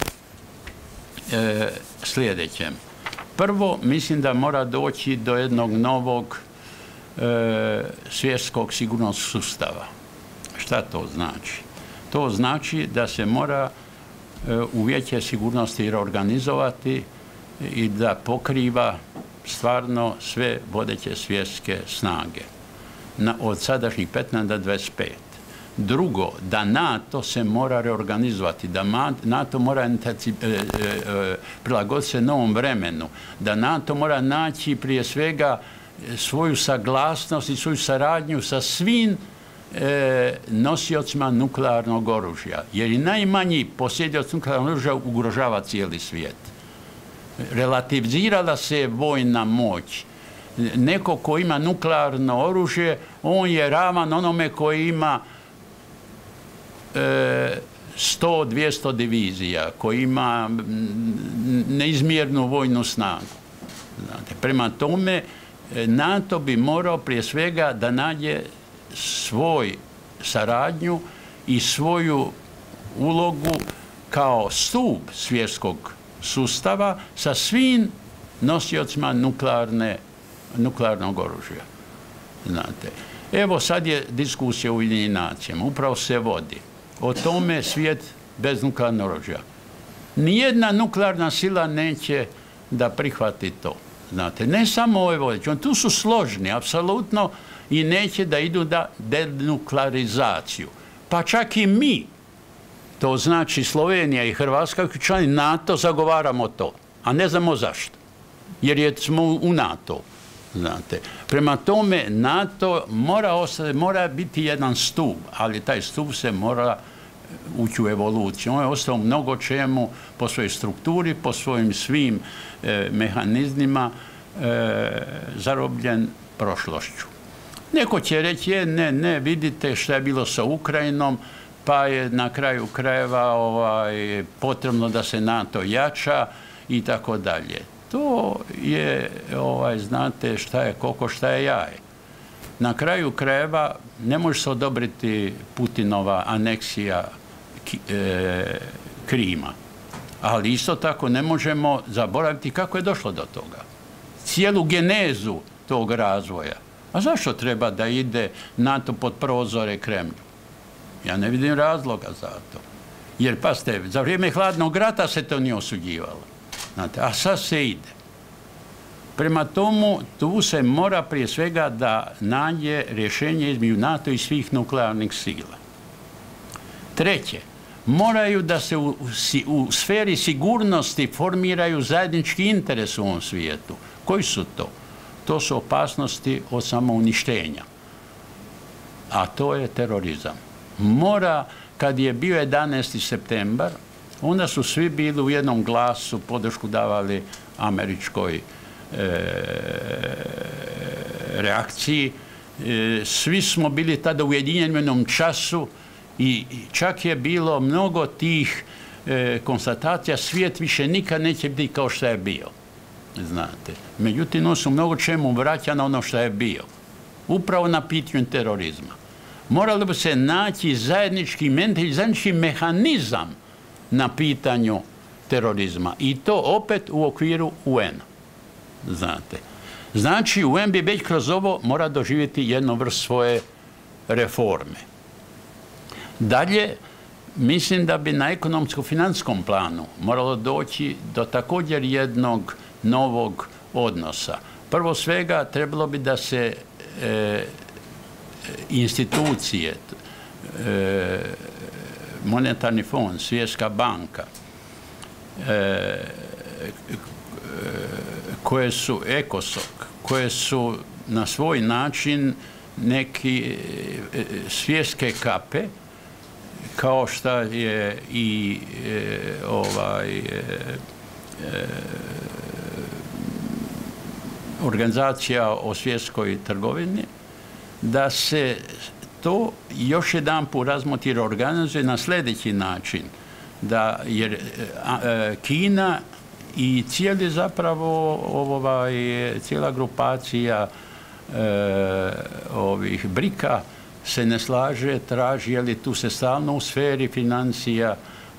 B: e, sljedećem. Prvo, mislim da mora doći do jednog novog e, svjetskog sigurnosnog sustava. Šta to znači? To znači da se mora e, u Vijeće sigurnosti reorganizovati i da pokriva stvarno sve vodeće svjetske snage. Na, od sadašnjih petnaest do dvadeset pet. Drugo, da NATO se mora reorganizovati, da NATO mora prilagoditi se novom vremenu, da NATO mora naći prije svega svoju saglasnost i svoju saradnju sa svim nosiocima nuklearnog oružja. Jer i najmanji posjedioc nuklearnog oružja ugrožava cijeli svijet. Relativizirala se vojna moć. Neko ko ima nuklearno oružje, on je ravan onome koji ima sto do dvjesto divizija, koji ima neizmjernu vojnu snagu. Znate, prema tome, NATO bi morao prije svega da nađe svoj saradnju i svoju ulogu kao stup svjetskog sustava sa svim nosiocima nuklearne, nuklearnog oružja. Znate, evo sad je diskusija u Ujedinjenim nacijama, upravo se vodi o tome svijet bez nuklearnog oružja. Nijedna nuklearna sila neće da prihvati to. Znate, ne samo ove vodeće, tu su složni, apsolutno, i neće da idu da denuklearizaciju. Pa čak i mi, to znači Slovenija i Hrvatska, člani NATO, zagovaramo to, a ne znamo zašto. Jer je, smo u NATO. Znate. Prema tome, NATO mora, ostati, mora biti jedan stup, ali taj stup se mora ući u evoluciju. On je ostao mnogo čemu po svojoj strukturi, po svojim svim e, mehanizmima e, zarobljen prošlošću. Neko će reći, je, ne, ne, vidite šta je bilo sa Ukrajinom, pa je na kraju krajeva ovaj, potrebno da se NATO jača i tako dalje. To je, ovaj, znate, šta je koko, šta je jaje. Na kraju krajeva ne može se odobriti Putinova aneksija e, Krima. Ali isto tako ne možemo zaboraviti kako je došlo do toga. Cijelu genezu tog razvoja. A zašto treba da ide NATO pod prozore Kremlju? Ja ne vidim razloga za to. Jer, pazite, za vrijeme hladnog rata se to nije osuđivalo. Znate, a sad se ide. Prema tomu, tu se mora prije svega da nađe rješenje između NATO i svih nuklearnih sila. Treće, moraju da se u, u sferi sigurnosti formiraju zajednički interes u ovom svijetu. Koji su to? To su opasnosti od samouništenja. A to je terorizam. Mora, kad je bio jedanaesti septembar, onda su svi bili u jednom glasu, podršku davali američkoj e, reakciji. E, svi smo bili tada ujedinjeni u jednom času i čak je bilo mnogo tih e, konstatacija, svijet više nikad neće biti kao što je bio. Znate. Međutim, on su mnogo čemu vraća na ono što je bio. Upravo na pitanju terorizma. Moralo bi se naći zajednički mentalni, zajednički mehanizam na pitanju terorizma. I to opet u okviru U N-a. Znate. Znači, U N bi već kroz ovo mora doživjeti jednu vrst svoje reforme. Dalje, mislim da bi na ekonomsko-financijskom planu moralo doći do također jednog novog odnosa. Prvo svega, trebalo bi da se e, institucije, e, Monetarni fond, Svjetska banka, e, koje su ECOSOC, koje su na svoj način neki svjetske kape, kao što je i e, ovaj, e, e, organizacija o svjetskoj trgovini, da se to još jedan put razmotri, organizuje na sljedeći način. Da, jer e, Kina i cijeli zapravo ovaj, cijela grupacija e, ovih brika se ne slaže, traži, je li tu se stalno u sferi financija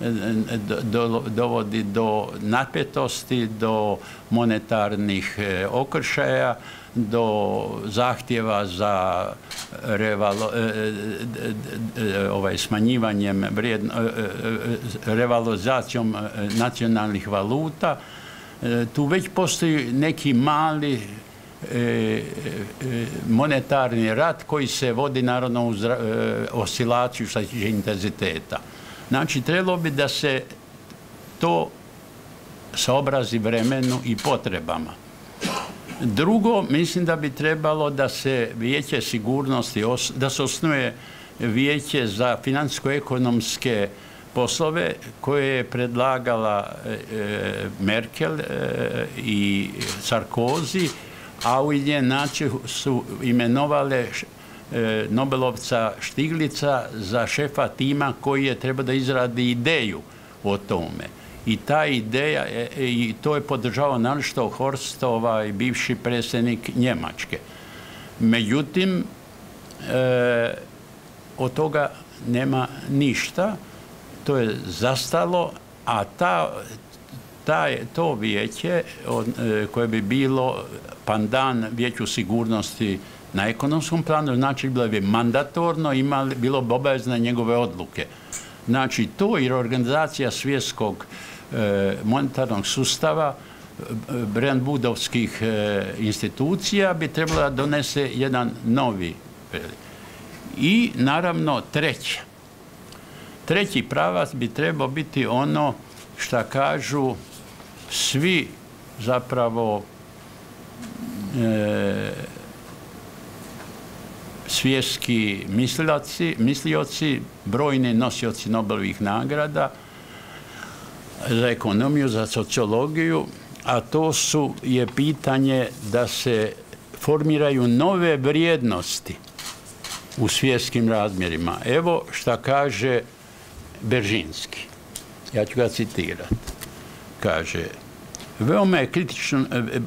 B: do, dovodi do napetosti, do monetarnih e, okršaja, do zahtjeva za revalo, e, e, ovaj, smanjivanjem vrijedno, e, revalorizacijom nacionalnih valuta. E, tu već postoji neki mali E, e, monetarni rat koji se vodi naravno uz e, oscilaciju što se tiče intenziteta. Znači, trebalo bi da se to saobrazi vremenu i potrebama. Drugo, mislim da bi trebalo da se Vijeće sigurnosti, da se osnuje Vijeće za financijsko-ekonomske poslove koje je predlagala e, Merkel e, i Sarkozy, a Ujedinjene nacije su imenovale e, Nobelovca Štiglica za šefa tima koji je treba da izradi ideju o tome. I ta ideja, e, i to je podržavao naročito Horst, ovaj, bivši predsjednik Njemačke. Međutim, e, od toga nema ništa, to je zastalo, a ta Taj, to vijeće koje bi bilo pandan Vijeću sigurnosti na ekonomskom planu, znači bilo bi mandatorno, imali, bilo bi obavezne njegove odluke. Znači to i organizacija svjetskog e, monetarnog sustava, Bretton Woodovskih e, institucija bi trebala da donese jedan novi. I naravno treće. Treći pravac bi trebao biti ono što kažu svi zapravo e, svjetski mislioci, mislioci, brojni nosioci Nobelovih nagrada za ekonomiju, za sociologiju, a to su je pitanje da se formiraju nove vrijednosti u svjetskim razmjerima. Evo šta kaže Beržinski. Ja ću ga citirati. Kaže, veoma je kritičan,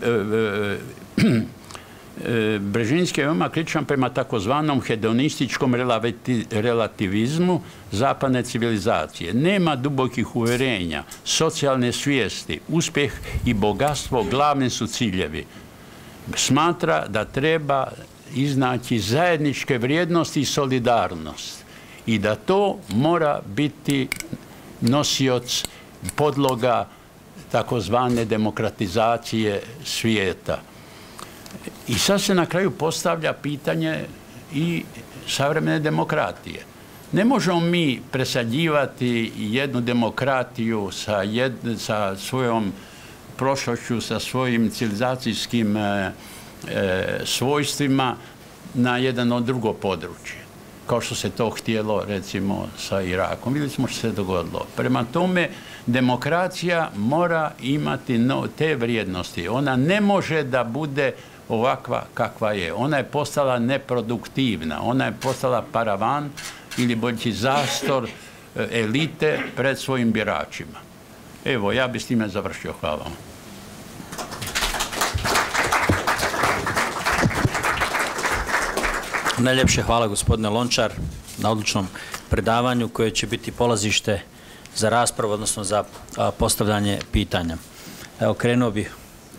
B: Beržinski je veoma kritičan prema takozvanom hedonističkom relativizmu zapadne civilizacije. Nema dubokih uvjerenja, socijalne svijesti, uspjeh i bogatstvo glavni su ciljevi. Smatra da treba iznaći zajedničke vrijednosti i solidarnost i da to mora biti nosioc podloga takozvane demokratizacije svijeta. I sad se na kraju postavlja pitanje i savremene demokratije. Ne možemo mi presađivati jednu demokratiju sa, jed, sa svojom prošlošću, sa svojim civilizacijskim e, e, svojstvima na jedno drugo područje, kao što se to htjelo, recimo, sa Irakom. Vidjeli smo što se dogodilo. Prema tome, demokracija mora imati no, te vrijednosti. Ona ne može da bude ovakva kakva je. Ona je postala neproduktivna. Ona je postala paravan ili bolji zastor elite pred svojim biračima. Evo, ja bih s time završio. Hvala vam.
A: Najljepše hvala, gospodine Lončar, na odličnom predavanju koje će biti polazište za raspravu, odnosno za postavljanje pitanja. Evo, krenuo bih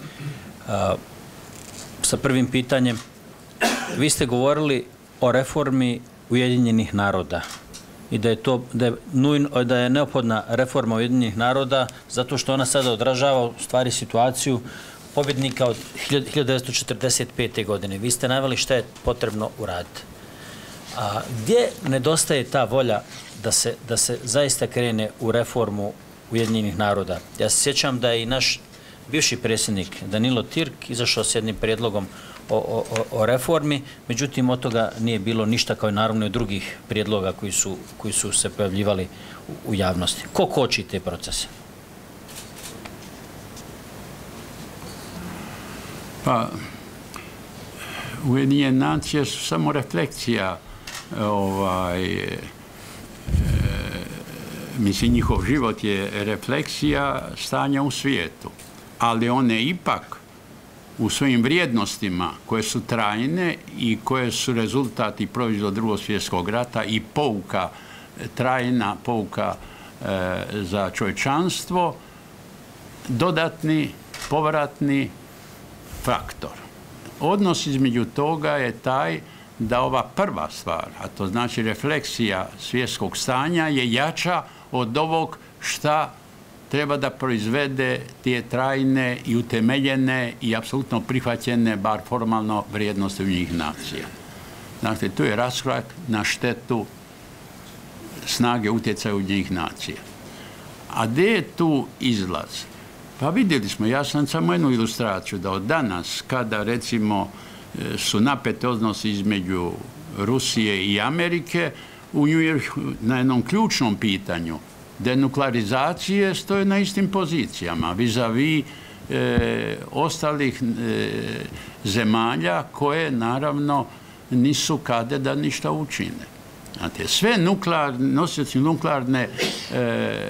A: sa prvim pitanjem. Vi ste govorili o reformi Ujedinjenih naroda i da je to da je, nujno, da je neophodna reforma Ujedinjenih naroda zato što ona sada odražava u stvari situaciju pobjednika od hiljadu devetsto četrdeset pete. godine. Vi ste naveli šta je potrebno uraditi. A gdje nedostaje ta volja da se, da se zaista krene u reformu Ujedinjenih naroda? Ja se sjećam da je i naš bivši predsjednik Danilo Tirk izašao s jednim prijedlogom o, o, o reformi, međutim od toga nije bilo ništa, kao i naravno i drugih prijedloga koji su, koji su se pojavljivali u, u javnosti. Ko koči te procese?
B: Pa, Ujedinjene nacije su samo refleksija, ovaj, e, mislim, njihov život je refleksija stanja u svijetu, ali one ipak u svojim vrijednostima koje su trajne i koje su rezultat i proizvod Drugog svjetskog rata i pouka, trajna pouka e, za čovječanstvo, dodatni, povratni faktor. Odnos između toga je taj da ova prva stvar, a to znači refleksija svjetskog stanja, je jača od ovog šta treba da proizvede te trajne i utemeljene i apsolutno prihvaćene, bar formalno, vrijednosti Ujedinjenih nacija. Dakle, tu je raskorak na štetu snage utjecaja Ujedinjenih nacija. A gdje je tu izlaz? Pa vidjeli smo, ja sam samo jednu ilustraciju, da od danas, kada recimo su napete odnosi između Rusije i Amerike, u New Yorku na jednom ključnom pitanju denuklearizacije stoje na istim pozicijama vis-a-vis e, ostalih e, zemalja koje naravno nisu kade da ništa učine. Znate, sve nuklearne, nosioci nuklearne e, e,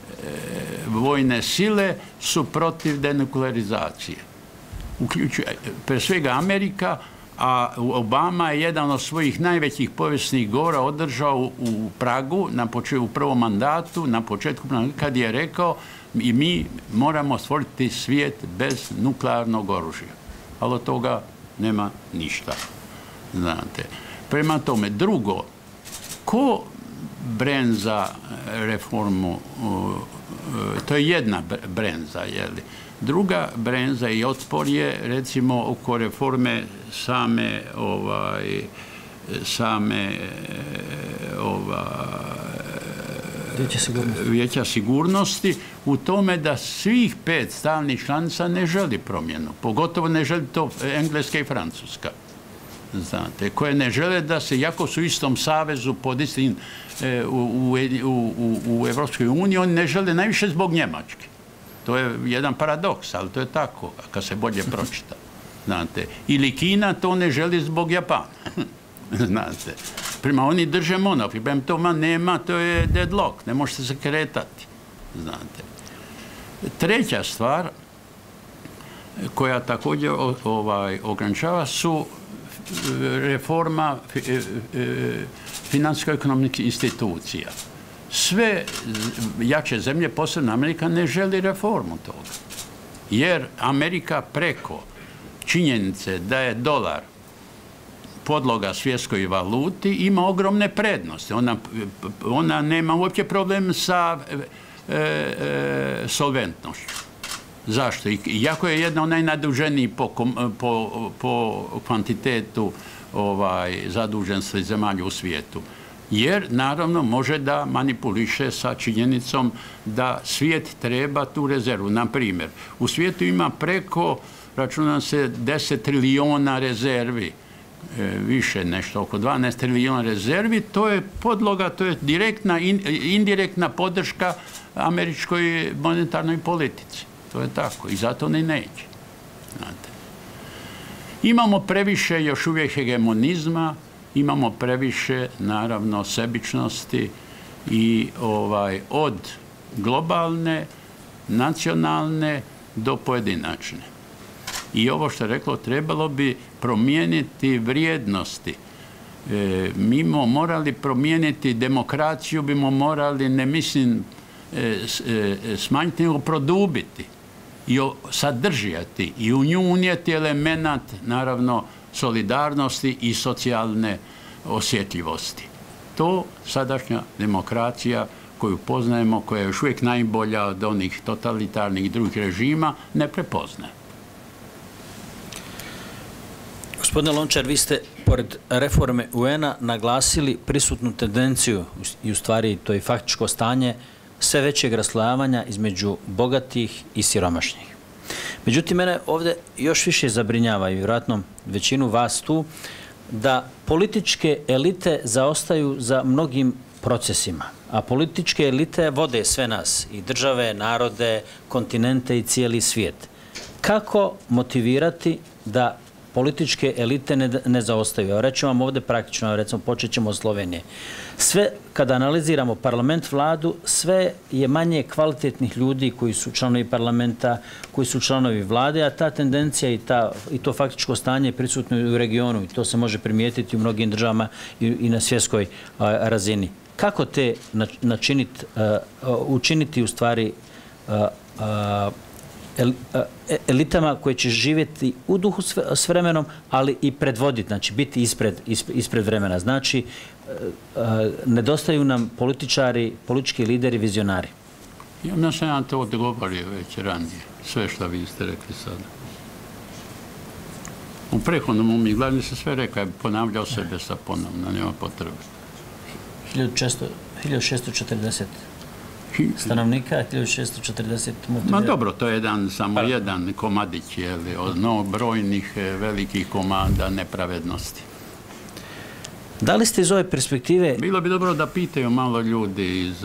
B: vojne sile su protiv denuklearizacije. Uključuje pre svega Amerika, a Obama je jedan od svojih najvećih povijesnih govora održao u Pragu na početku, u prvom mandatu, na početku, kad je rekao i mi moramo stvoriti svijet bez nuklearnog oružja. Ali od toga nema ništa. Znate. Prema tome, drugo, ko brenza reformu, to je jedna brenza, jeli? Druga brenza i otpor je, recimo, oko reforme same, ovaj, same ova,
A: Vijeća sigurnosti.
B: Vijeća sigurnosti u tome da svih pet stalnih članica ne želi promjenu. Pogotovo ne želi to Engleska i Francuska. Znate, koje ne žele da se, jako su u istom savezu pod istim e, u, u, u, u Evropskoj uniji, oni ne žele najviše zbog Njemačke. To je jedan paradoks, ali to je tako, kad se bolje pročita. Znate, ili Kina to ne želi zbog Japana. Znate, prima oni drže monopol, prema toma nema, to je deadlock, ne možete se kretati. Znate. Treća stvar koja također ovaj, ograničava su reforma financijsko-ekonomskih institucija. Sve jače zemlje, posebno Amerika, ne želi reformu toga. Jer Amerika preko činjenice da je dolar podloga svjetskoj valuti ima ogromne prednosti. Ona, ona nema uopće problem sa e, e, solventnošću. Zašto? Iako je jedna od najnaduženijih po, po, po kvantitetu ovaj, zaduženosti zemalja u svijetu. Jer, naravno, može da manipuliše sa činjenicom da svijet treba tu rezervu. Na primjer, u svijetu ima preko, računa se, deset trilijona rezervi, e, više nešto, oko dvanaest trilijona rezervi. To je podloga, to je direktna, in, indirektna podrška američkoj monetarnoj politici. To je tako i zato ne neće. Znate. Imamo previše još uvijek hegemonizma, imamo previše, naravno, sebičnosti i ovaj, od globalne, nacionalne do pojedinačne. I ovo što je reklo, trebalo bi promijeniti vrijednosti. E, mi smo morali promijeniti demokraciju, bimo morali, ne mislim smanjiti, nego produbiti i sadržati i u nju unijeti element, naravno, solidarnosti i socijalne osjetljivosti. To sadašnja demokracija koju poznajemo, koja je još uvijek najbolja od onih totalitarnih drugih režima, ne prepoznaje.
A: Gospodine Lončar, vi ste, pored reforme U N-a, naglasili prisutnu tendenciju i u stvari to je faktičko stanje sve većeg raslojavanja između bogatih i siromašnih. Međutim, mene ovdje još više zabrinjava i vjerojatno većinu vas tu, da političke elite zaostaju za mnogim procesima, a političke elite vode sve nas, i države, narode, kontinente i cijeli svijet. Kako motivirati da političke elite ne, ne zaostaju? Evo, reću vam ovdje praktično, recimo počet ćemo od Slovenije. Sve, kada analiziramo parlament, vladu, sve je manje kvalitetnih ljudi koji su članovi parlamenta, koji su članovi vlade, a ta tendencija i, ta, i to faktičko stanje je prisutno i u regionu i to se može primijetiti u mnogim državama i, i na svjetskoj a, razini. Kako te načiniti, učiniti u stvari a, a, elitama koje će živjeti u duhu s vremenom, ali i predvoditi, znači biti ispred, ispred vremena. Znači, nedostaju nam političari, politički lideri, vizionari.
B: Ja sam ja to odgovorio već ranije, sve što vi ste rekli sada. U prethodnom mi glavni se sve rekao, ja bi ponavljao sebe sa ponovno, nema potrebe.
A: hiljadu šesto četrdeset stanovnika, hiljadu šesto četrdeset
B: Ma dobro, to je jedan, samo jedan komadić, jeli, od mnogobrojnih velikih komanda nepravednosti.
A: Da li ste iz ove perspektive...
B: Bilo bi dobro da pitaju malo ljudi iz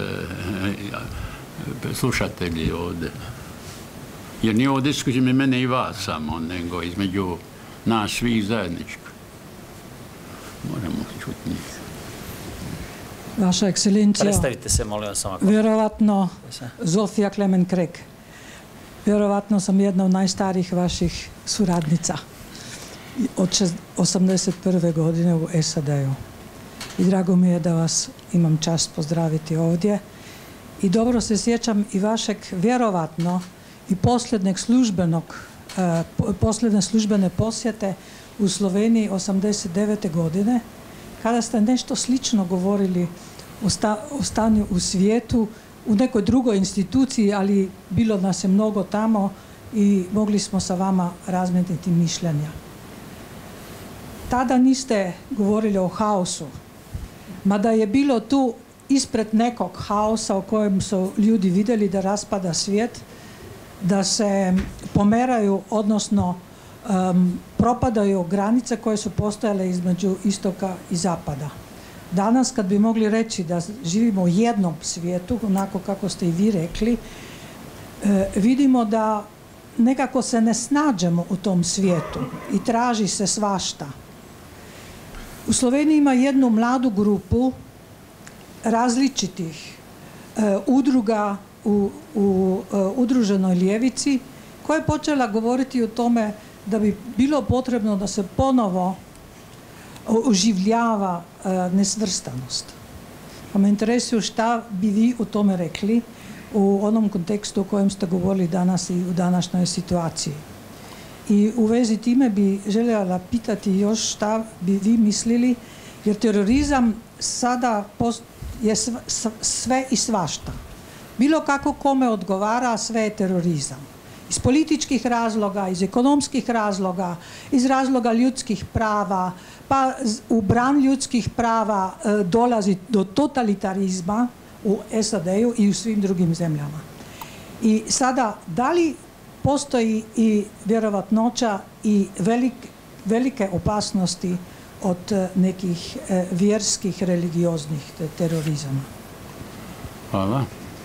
B: slušatelji ovdje. Jer nije ovo diskusija između mene i vas samo, nego između nas svih zajedničko. Moramo čuti njih.
C: Vaša ekscelencija,
A: predstavite se, molim vas samo.
C: Vjerovatno Zofija Klemen Krek. Vjerovatno sam jedna od najstarijih vaših suradnica od osamdeset prve godine u S A D-u. I drago mi je da vas imam čast pozdraviti ovdje. I dobro se sjećam i vašeg vjerovatno i posljednjeg službenog, posljedne službene posjete u Sloveniji osamdeset devete godine, kada ste nešto slično govorili o, sta, o stanju u svijetu, u nekoj drugoj instituciji, ali bilo nas je mnogo tamo i mogli smo sa vama razmijeniti mišljenja. Tada niste govorili o haosu, mada je bilo tu ispred nekog haosa u kojem su ljudi vidjeli da raspada svijet, da se pomeraju, odnosno Um, propadaju granice koje su postojale između istoka i zapada. Danas, kad bi mogli reći da živimo u jednom svijetu, onako kako ste i vi rekli, e, vidimo da nekako se ne snađemo u tom svijetu i traži se svašta. U Sloveniji ima jednu mladu grupu različitih e, udruga u, u e, udruženoj ljevici koja je počela govoriti o tome da bi bilo potrebno da se ponovo oživljava e, nesvrstanost. Pa me interesuje šta bi vi o tome rekli u onom kontekstu o kojem ste govorili danas i u današnjoj situaciji. I u vezi time bi željela pitati još šta bi vi mislili, jer terorizam sada post, je sve i svašta. Bilo kako kome odgovara, sve je terorizam. Iz političkih razloga, iz ekonomskih razloga, iz razloga ljudskih prava, pa u bran ljudskih prava e, dolazi do totalitarizma u S A D-u i u svim drugim zemljama. I sada, da li postoji i vjerovatnoća i velik, velike opasnosti od e, nekih e, vjerskih, religioznih te, terorizama?
B: Hvala.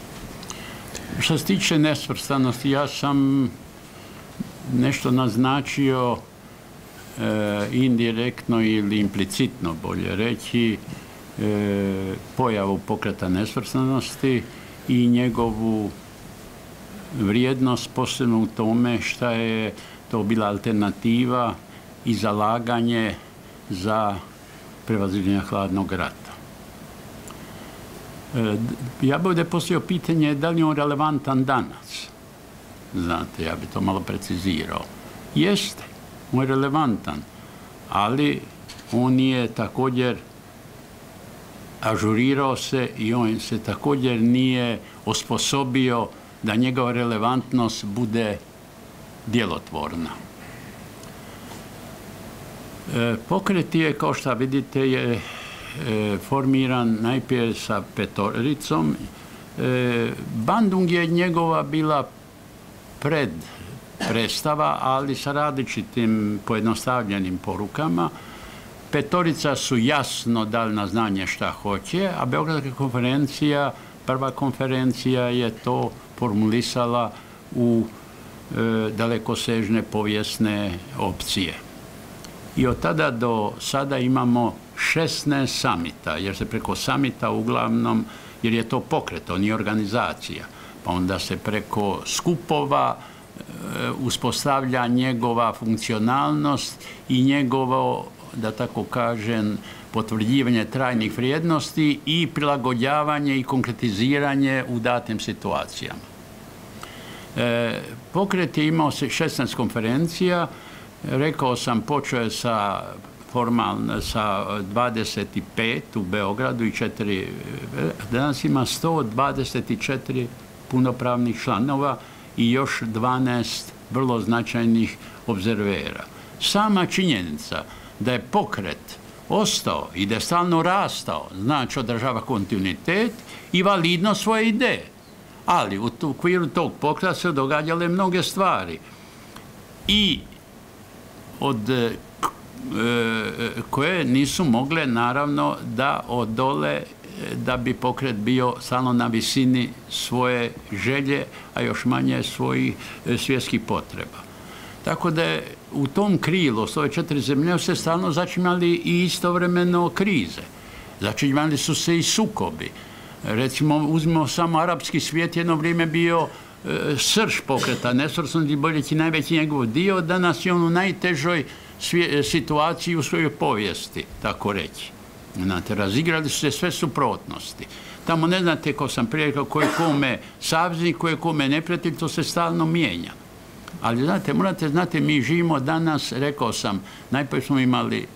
B: Što se tiče nesvrstanosti, ja sam nešto naznačio e, indirektno ili implicitno, bolje reći, e, pojavu pokreta nesvrstanosti i njegovu vrijednost posebno u tome šta je to bila alternativa i zalaganje za prevaziđenje hladnog rata. Ja bih ovdje postavio pitanje da li je on relevantan danas. Znate, ja bih to malo precizirao. Jeste, on je relevantan, ali on je također ažurirao se i on se također nije osposobio da njegova relevantnost bude djelotvorna. Pokret je, kao što vidite, je formiran najprije sa petoricom. Bandung je njegova bila pred predstava, ali sa različitim pojednostavljenim porukama. Petorica su jasno dali na znanje šta hoće, a Beogradska konferencija, prva konferencija je to formulisala u e, dalekosežne povijesne opcije. I od tada do sada imamo šesnaest samita, jer se preko samita uglavnom, jer je to pokret, to nije organizacija, pa onda se preko skupova e, uspostavlja njegova funkcionalnost i njegovo, da tako kažem, potvrđivanje trajnih vrijednosti i prilagođavanje i konkretiziranje u datim situacijama. E, pokret je imao šesnaest konferencija, rekao sam, počeo je sa formalno sa dvadeset pet u Beogradu i četiri, danas ima sto dvadeset četiri punopravnih članova i još dvanaest vrlo značajnih obzervera. Sama činjenica da je pokret ostao i da je stalno rastao, znači održava kontinuitet i validnost svoje ideje. Ali u okviru tog pokreta se događale mnoge stvari. I od e, koje nisu mogle, naravno, da odole, da bi pokret bio stalno na visini svoje želje, a još manje svojih svjetskih potreba. Tako da je u tom krilu, s ove četiri zemlje, se stalno začinjali i istovremeno krize. Začinjali su se i sukobi. Recimo, uzmimo samo arapski svijet, jedno vrijeme bio e, srž pokreta, nesvrstnosti boljeći najveći njegov dio, danas je on u najtežoj svije, situaciji u svojoj povijesti, tako reći. Znate, razigrali su se sve suprotnosti. Tamo ne znate, ko sam prije rekao, ko je kome saveznik, ko je kome neprijatelj, to se stalno mijenja. Ali, znate, morate znati, mi živimo danas, rekao sam, najprije smo imali e,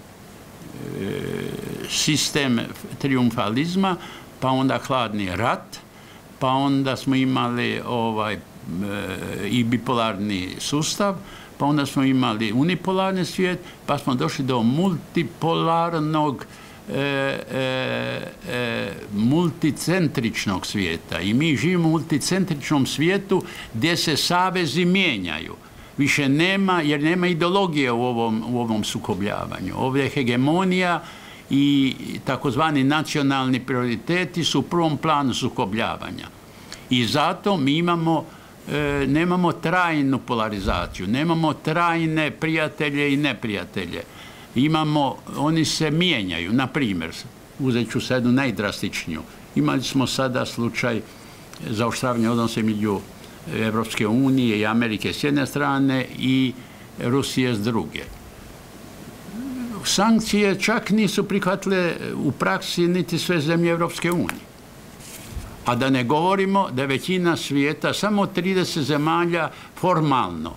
B: sistem trijumfalizma, pa onda hladni rat, pa onda smo imali ovaj, e, i bipolarni sustav, pa onda smo imali unipolarni svijet, pa smo došli do multipolarnog, e, e, e, multicentričnog svijeta. I mi živimo u multicentričnom svijetu gdje se savezi mijenjaju. Više nema, jer nema ideologije u ovom, u ovom sukobljavanju. Ovdje je hegemonija i takozvani nacionalni prioriteti su u prvom planu sukobljavanja. I zato mi imamo, e, nemamo trajnu polarizaciju, nemamo trajne prijatelje i neprijatelje. Imamo, oni se mijenjaju. Na primjer, uzet ću sad jednu najdrastičniju. Imali smo sada slučaj zaoštravanja odnosa među Evropske unije i Amerike s jedne strane i Rusije s druge. Sankcije čak nisu prihvatile u praksi niti sve zemlje Evropske unije. A da ne govorimo da je većina svijeta, samo trideset zemalja formalno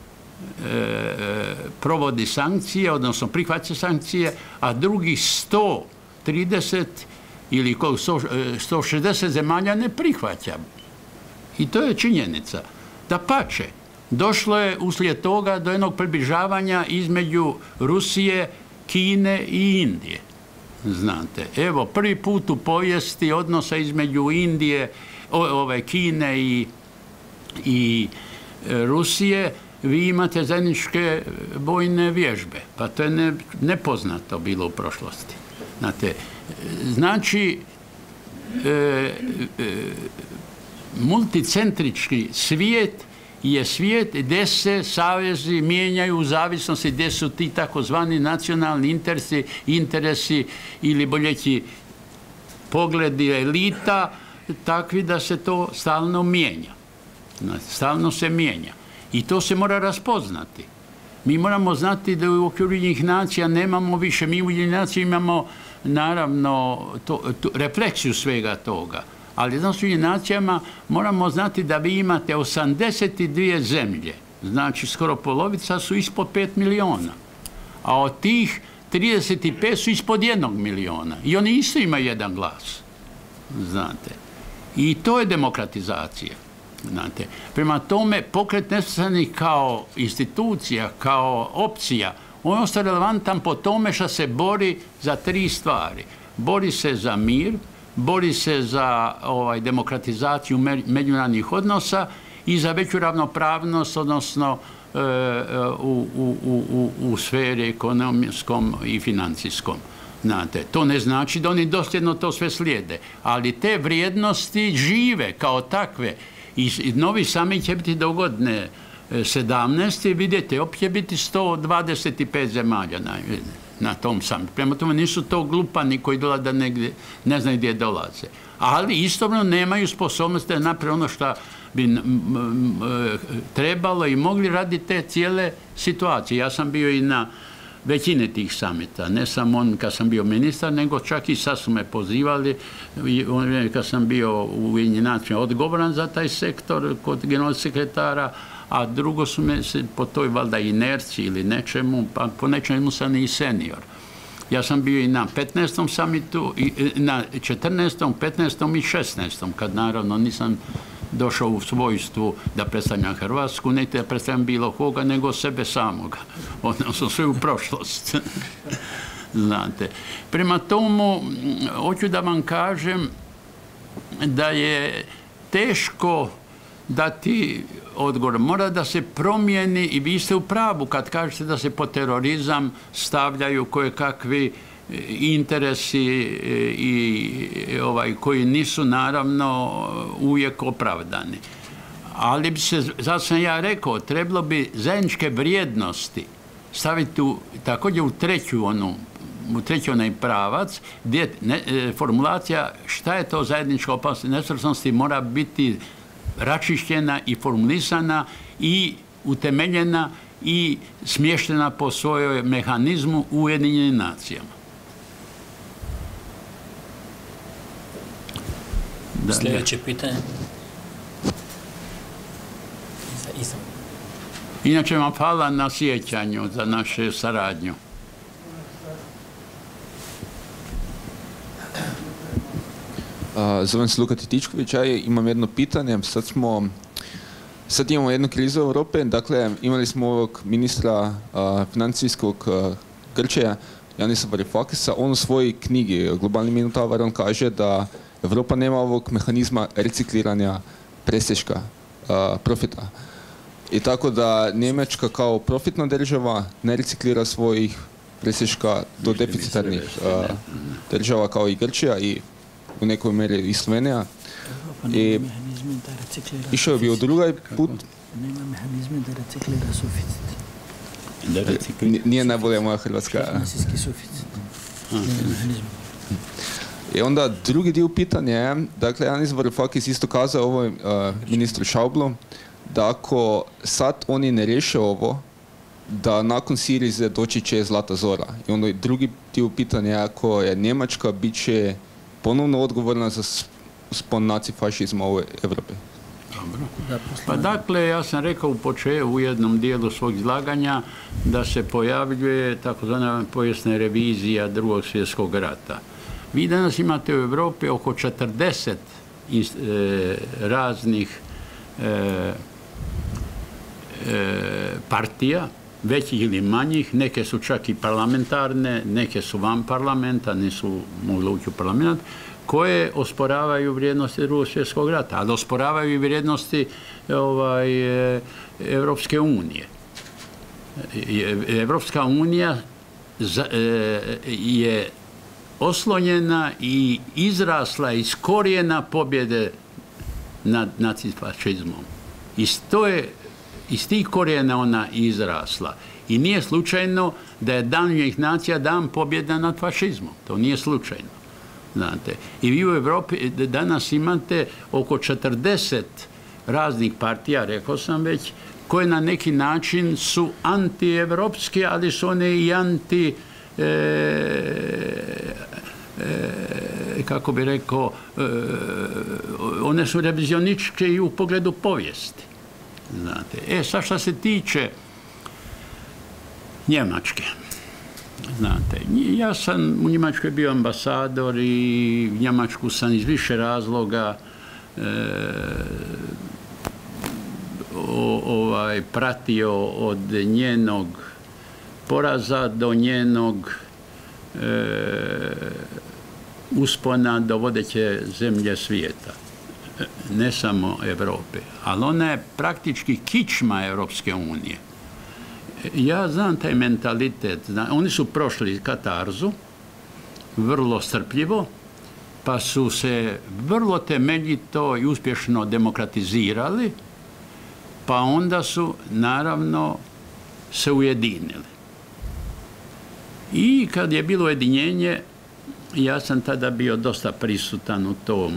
B: e, provodi sankcije, odnosno prihvaća sankcije, a drugih sto trideset ili sto šezdeset zemalja ne prihvaća. I to je činjenica. Dapače, došlo je uslijed toga do jednog približavanja između Rusije, Kine i Indije. Znate, evo, prvi put u povijesti odnosa između Indije, ove Kine i, i Rusije, vi imate zajedničke vojne vježbe. Pa to je ne, nepoznato bilo u prošlosti. Znate, znači, e, e, multicentrički svijet je svijet gdje se savezi mijenjaju u zavisnosti gdje su ti takozvani nacionalni interesi, interesi ili boljeći pogledi elita takvi da se to stalno mijenja. Stalno se mijenja. I to se mora raspoznati. Mi moramo znati da u okviru Ujedinjenih nacija nemamo više, mi u Ujedinjenih nacija imamo naravno to, to, refleksiju svega toga. Ali znači u Ujedinjenim nacijama moramo znati da vi imate osamdeset dvije zemlje, znači skoro polovica su ispod pet miliona, a od tih trideset pet su ispod jednog miliona i oni isto imaju jedan glas, znate. I to je demokratizacija. Znate. Prema tome, pokret nesvrstanih kao institucija, kao opcija, on je relevantan po tome što se bori za tri stvari. Bori se za mir, bori se za ovaj, demokratizaciju međunarodnih odnosa i za veću ravnopravnost, odnosno e, u, u, u, u sferi ekonomskom i financijskom. Znate, to ne znači da oni dosljedno to sve slijede, ali te vrijednosti žive kao takve. I novi summit će biti do godine sedamnaeste. Vidite, opet će biti sto dvadeset pet zemalja na, na tom summitu. Prema tome nisu to glupani koji dolaze da negdje, ne znaju gdje dolaze. Ali istovremeno nemaju sposobnosti da naprave ono što bi m, m, trebalo i mogli raditi te cijele situacije. Ja sam bio i na većine tih samita, ne samo on kad sam bio ministar, nego čak i sad su me pozivali, kad sam bio u Ujedinjenim nacijama odgovoran za taj sektor kod generalnog sekretara, a drugo su me po toj valjda inerciji ili nečemu, pa po nečemu sam i senior. Ja sam bio i na petnaestom samitu, na četrnaestom, petnaestom i šesnaestom, kad naravno nisam došao u svojstvu da predstavljam Hrvatsku, ne da predstavljam bilo koga, nego sebe samoga, odnosno svoju prošlost. Znate. Prema tomu, hoću da vam kažem da je teško dati odgovor. Mora da se promijeni i vi ste u pravu kad kažete da se pod terorizam stavljaju koje kakvi interesi i ovaj, koji nisu naravno uvijek opravdani. Ali bi se, zato sam ja rekao, trebalo bi zajedničke vrijednosti staviti u, također u treću onu, u treći onaj pravac, gdje ne, formulacija šta je to zajednička opasnost nesvrstanosti mora biti račišćena i formulisana i utemeljena i smještena po svojoj mehanizmu u Ujedinjenim nacijama.
D: Da, sljedeće pitanje.
B: Inače vam hvala na sjećanju za našu saradnju.
E: Zovem se Luka Titičković, ja imam jedno pitanje. Sad smo, sad imamo jednu krizu u Europe, dakle imali smo ovog ministra financijskog Grčija, Janisa Varoufakisa, on u svojoj knjigi Globalni minotaur, on kaže da Evropa nema ovog mehanizma recikliranja presječka profita. I tako da Njemačka kao profitna država ne reciklira svojih presječka do deficitarnih država kao i Grčija i u nekoj mjeri i Slovenija. I išao bi u drugi put.
D: Nema mehanizme da reciklira suficit.
E: Nije najbolja moja hrvatska.
D: Financijski suficit.
E: I onda drugi dio pitanja je, dakle, Janis Varoufakis isto kazao ovoj uh, ministru Schäublu, da ako sad oni ne riješe ovo, da nakon Sirize doći će zlata zora. I onda drugi dio pitanja je, ako je Njemačka, bit će ponovno odgovorna za spon nacifašizma u Evropi.
B: Dobro. Pa dakle, ja sam rekao u početku u jednom dijelu svog izlaganja da se pojavljuje takozvana povijesna revizija Drugog svjetskog rata. Vi danas imate u Europi oko četrdeset e, raznih e, e, partija, većih ili manjih, neke su čak i parlamentarne, neke su van parlamenta, nisu mogli ući u parlament, koje osporavaju vrijednosti Drugog svjetskog rata, ali osporavaju i vrijednosti ovaj, Evropske unije. Evropska unija je oslonjena i izrasla iz korijena pobjede nad nacifašizmom. Iz, iz tih korijena ona izrasla. I nije slučajno da je Dan Ujedinjenih nacija dan pobjede nad fašizmom. To nije slučajno. Znate. I vi u Europi danas imate oko četrdeset raznih partija, rekao sam već, koje na neki način su antievropske, ali su one i anti, e, e, kako bi rekao, e, one su revizionističke i u pogledu povijesti. Znate. E, sad što se tiče Njemačke, znate, ja sam u Njemačkoj bio ambasador i Njemačku sam iz više razloga e, o, ovaj, pratio od njenog poraza do njenog e, uspona do vodeće zemlje svijeta. Ne samo Europe, ali ona je praktički kičma Europske unije. Ja znam taj mentalitet. Oni su prošli katarzu, vrlo strpljivo, pa su se vrlo temeljito i uspješno demokratizirali, pa onda su, naravno, se ujedinili. I kad je bilo ujedinjenje, ja sam tada bio dosta prisutan u tom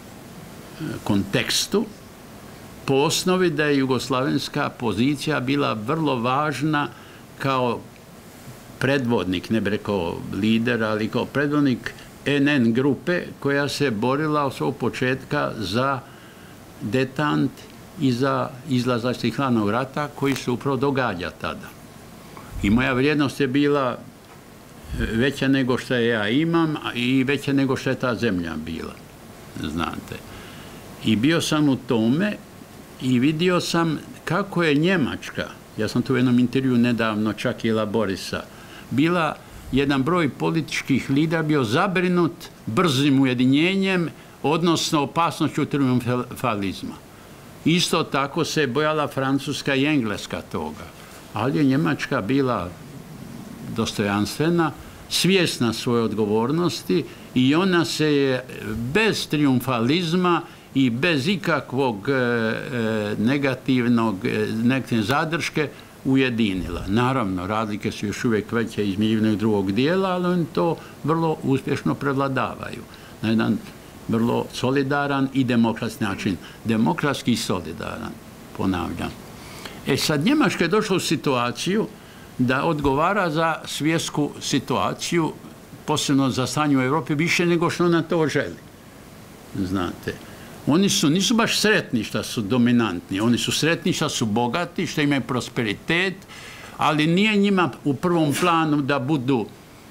B: kontekstu, po osnovi da je jugoslavenska pozicija bila vrlo važna kao predvodnik, ne bi rekao lider, ali kao predvodnik en en grupe koja se borila od svog početka za detant i za izlazak iz hladnog rata koji se upravo događa tada. I moja vrijednost je bila veća nego što je ja imam i veća nego što je ta zemlja bila, znate. I bio sam u tome i vidio sam kako je Njemačka, ja sam tu u jednom intervju nedavno čak i Laborisa, bila jedan broj političkih lidera bio zabrinut brzim ujedinjenjem, odnosno opasnošću triumfalizma. Isto tako se bojala Francuska i Engleska toga, ali je Njemačka bila dostojanstvena, svjesna svoje odgovornosti i ona se je bez triumfalizma i bez ikakvog e, negativnog, negativne zadrške ujedinila. Naravno, razlike su još uvijek veće između jednog i drugog dijela, ali oni to vrlo uspješno prevladavaju. Na jedan vrlo solidaran i demokratski način. Demokratski i solidaran, ponavljam. E sad, Njemačka je došla u situaciju da odgovara za svjetsku situaciju, posebno za stanje u Europi, više nego što ona to želi. Znate. Oni su, nisu baš sretni što su dominantni, oni su sretni što su bogati, što imaju prosperitet, ali nije njima u prvom planu da budu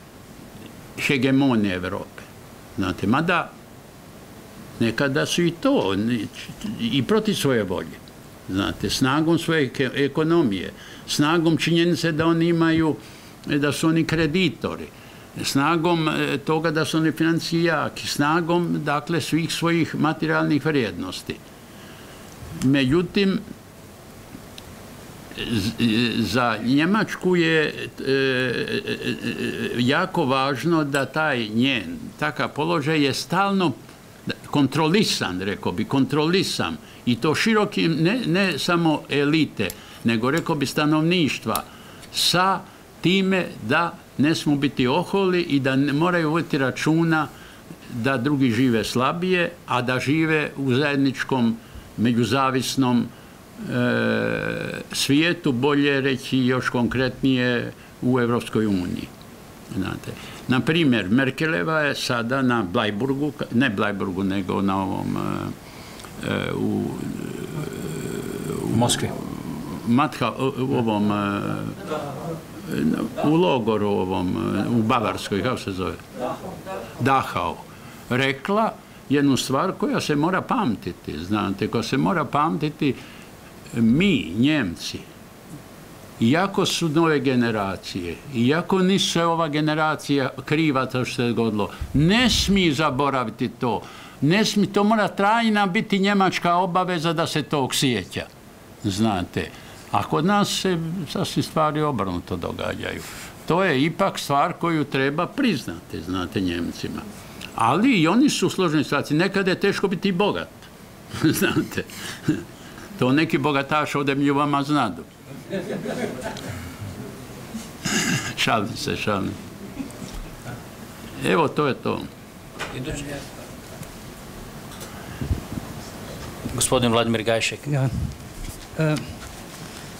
B: hegemoni Europe. Znate, mada nekada su i to, i protiv svoje volje. Znate, snagom svoje ekonomije, snagom činjenice da oni imaju, da su oni kreditori, snagom toga da su oni financijaki, snagom, dakle, svih svojih materijalnih vrijednosti. Međutim, za Njemačku je jako važno da taj njen takav položaj je stalno kontrolisan, rekao bi, kontrolisan. I to širokim, ne, ne samo elite, nego, rekao bi, stanovništva, sa time da ne smiju biti oholi i da ne moraju voditi računa da drugi žive slabije, a da žive u zajedničkom, međuzavisnom e, svijetu, bolje reći još konkretnije u Europskoj uniji. Znate. Na primjer, Merkeleva je sada na Blajburgu, ne Blajburgu, nego na ovom e, u,
A: u Moskvi.
B: Matka, u ovom e, u logoru ovom, u Bavarskoj, kako se zove? Dachau. Rekla jednu stvar koja se mora pamtiti, znate, koja se mora pamtiti mi, Njemci, iako su nove generacije, iako nisu ova generacija kriva to što se dogodilo, ne smije zaboraviti to. Ne smije, to mora trajna biti njemačka obaveza da se tog sjeća, znate. A kod nas se sasvim stvari obrnuto događaju. To je ipak stvar koju treba priznati, znate, Njemcima. Ali i oni su u složenoj situaciji. Nekada je teško biti bogat, znate. To neki bogataš ovdje među vama znadu. Šalim se, šalim. Evo, to je to.
A: Gospodin Vladimir Gajšek.
D: Ja. E,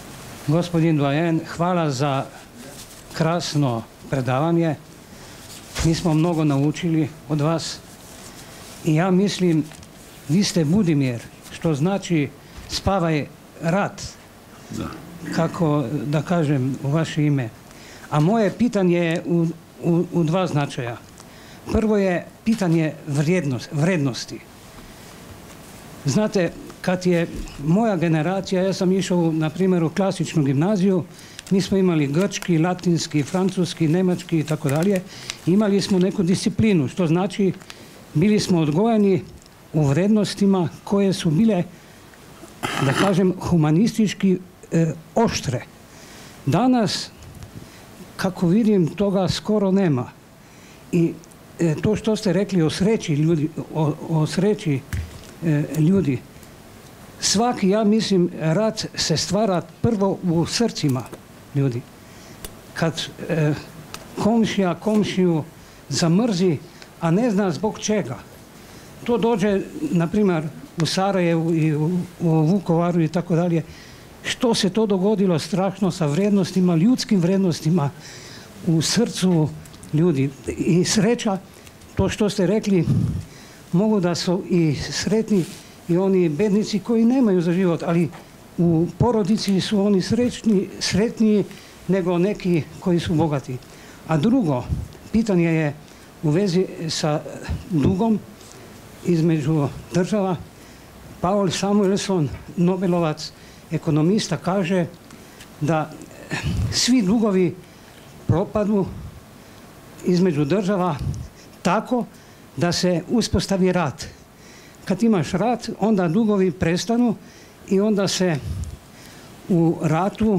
F: Gospodin Doyen, hvala za krasno predavanje. Mi smo mnogo naučili od vas. I ja mislim, vi ste Budimir, što znači spavaj rat,
B: Da.
F: kako da kažem u vaše ime. A moje pitanje je u, u, u dva značaja. Prvo je pitanje vrijednost, vrednosti. Znate, kad je moja generacija, ja sam išao na primjer u klasičnu gimnaziju, mi smo imali grčki, latinski, francuski, nemački i tako dalje. Imali smo neku disciplinu, što znači bili smo odgojeni u vrednostima koje su bile, da kažem, humanistički e, oštre. Danas, kako vidim, toga skoro nema. I e, to što ste rekli o sreći ljudi, o, o sreći e, ljudi, svaki, ja mislim, rat se stvara prvo u srcima ljudi. Kad e, komšija komšiju zamrzi, a ne zna zbog čega. To dođe, na primjer, u Sarajevu i u, u Vukovaru i tako dalje. Što se to dogodilo strašno sa vrijednostima, ljudskim vrijednostima u srcu ljudi. I sreća, to što ste rekli, mogu da su i sretni i oni bednici koji nemaju za život, ali u porodici su oni srećni, sretniji nego neki koji su bogati. A drugo, pitanje je u vezi sa dugom između država. Paul Samuelson, Nobelovac, ekonomista, kaže da svi dugovi propadu između država tako da se uspostavi rat. Kad imaš rat, onda dugovi prestanu i onda se u ratu,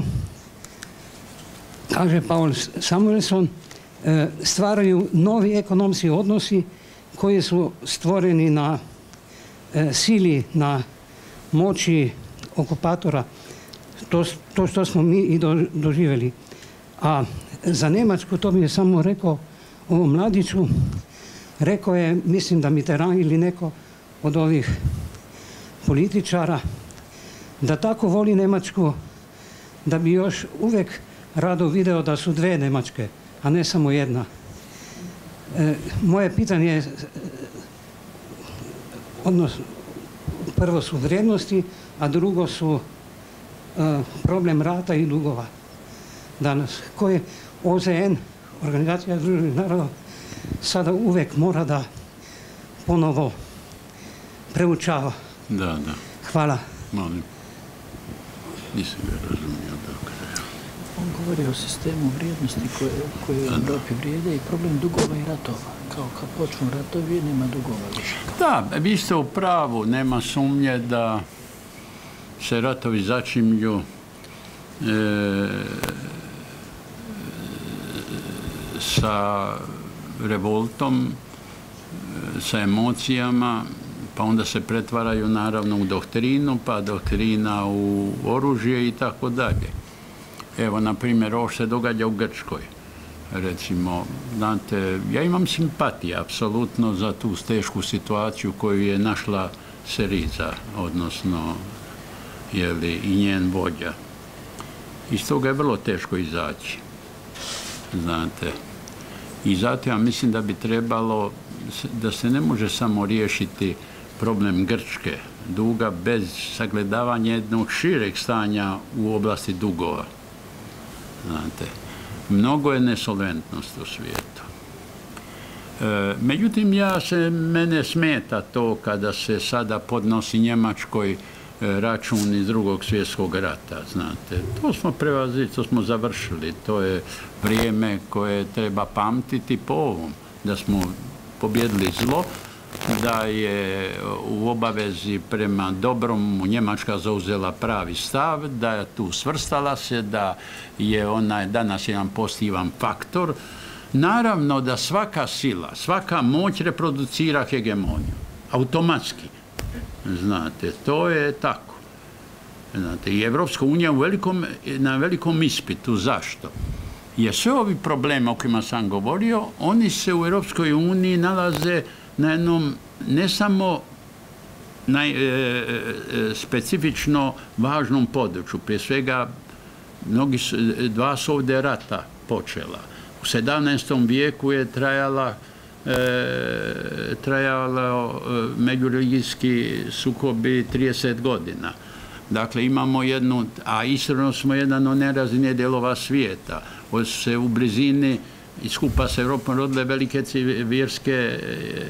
F: kaže Paul Samuelson, stvaraju novi ekonomski odnosi koji su stvoreni na sili, na moći okupatora. To, to što smo mi i do, doživjeli. A za Njemačku, to mi je samo rekao ovom mladiću, rekao je, mislim da Mitterrand ili neko od ovih političara, da tako voli Njemačku, da bi još uvijek rado video da su dve Njemačke, a ne samo jedna. E, moje pitanje je, odnosno, prvo su vrijednosti, a drugo su e, problem rata i dugova danas, koje O Z N, Organizacija Ujedinjenih naroda, sada uvijek mora da ponovo preučava.
B: Da, da.
F: Hvala.
B: Molim. Nisam ga razumio dobro.
D: On govori o sistemu vrijednosti koje, koje u Europi vrijede i problem dugova i ratova. Kao kad počnu ratovi, nema dugova više.
B: Da, vi ste u pravu. Nema sumnje da se ratovi začimlju e, sa revoltom, sa emocijama, pa onda se pretvaraju naravno u doktrinu, pa doktrina u oružje i tako dalje. Evo, na primjer, ovo što se događa u Grčkoj. Recimo, znate, ja imam simpatije apsolutno za tu tešku situaciju koju je našla Seriza, odnosno jeli, i njen vođa. Iz toga je vrlo teško izaći, znate. I zato ja mislim da bi trebalo, da se ne može samo riješiti problem Grčke duga bez sagledavanja jednog šireg stanja u oblasti dugova. Znate, mnogo je nesolventnost u svijetu. E, međutim, ja se, mene smeta to kada se sada podnosi Njemačkoj e, račun iz drugog svjetskog rata, znate. To smo prevazili, to smo završili. To je vrijeme koje treba pamtiti po ovom. Da smo pobjedili zlo, da je u obavezi prema dobrom Njemačka zauzela pravi stav, da je tu svrstala se, da je ona danas jedan pozitivan faktor. Naravno da svaka sila, svaka moć reproducira hegemoniju. Automatski. Znate, to je tako. Znate, i Evropska unija u velikom, na velikom ispitu. Zašto? Jer sve ovi problemi o kojima sam govorio, oni se u Europskoj uniji nalaze na jednom ne samo naj, e, e, specifično važnom području, prije svega mnogi su, dva su ovdje rata počela. U sedamnaestom vijeku je trajala e, trajalo e, međureligijski sukobi trideset godina. Dakle, imamo jednu, a iskreno smo jedan od najrazvinijih dijelova svijeta. Ovdje su se u blizini i skupa s Europom rodile velike vjerske,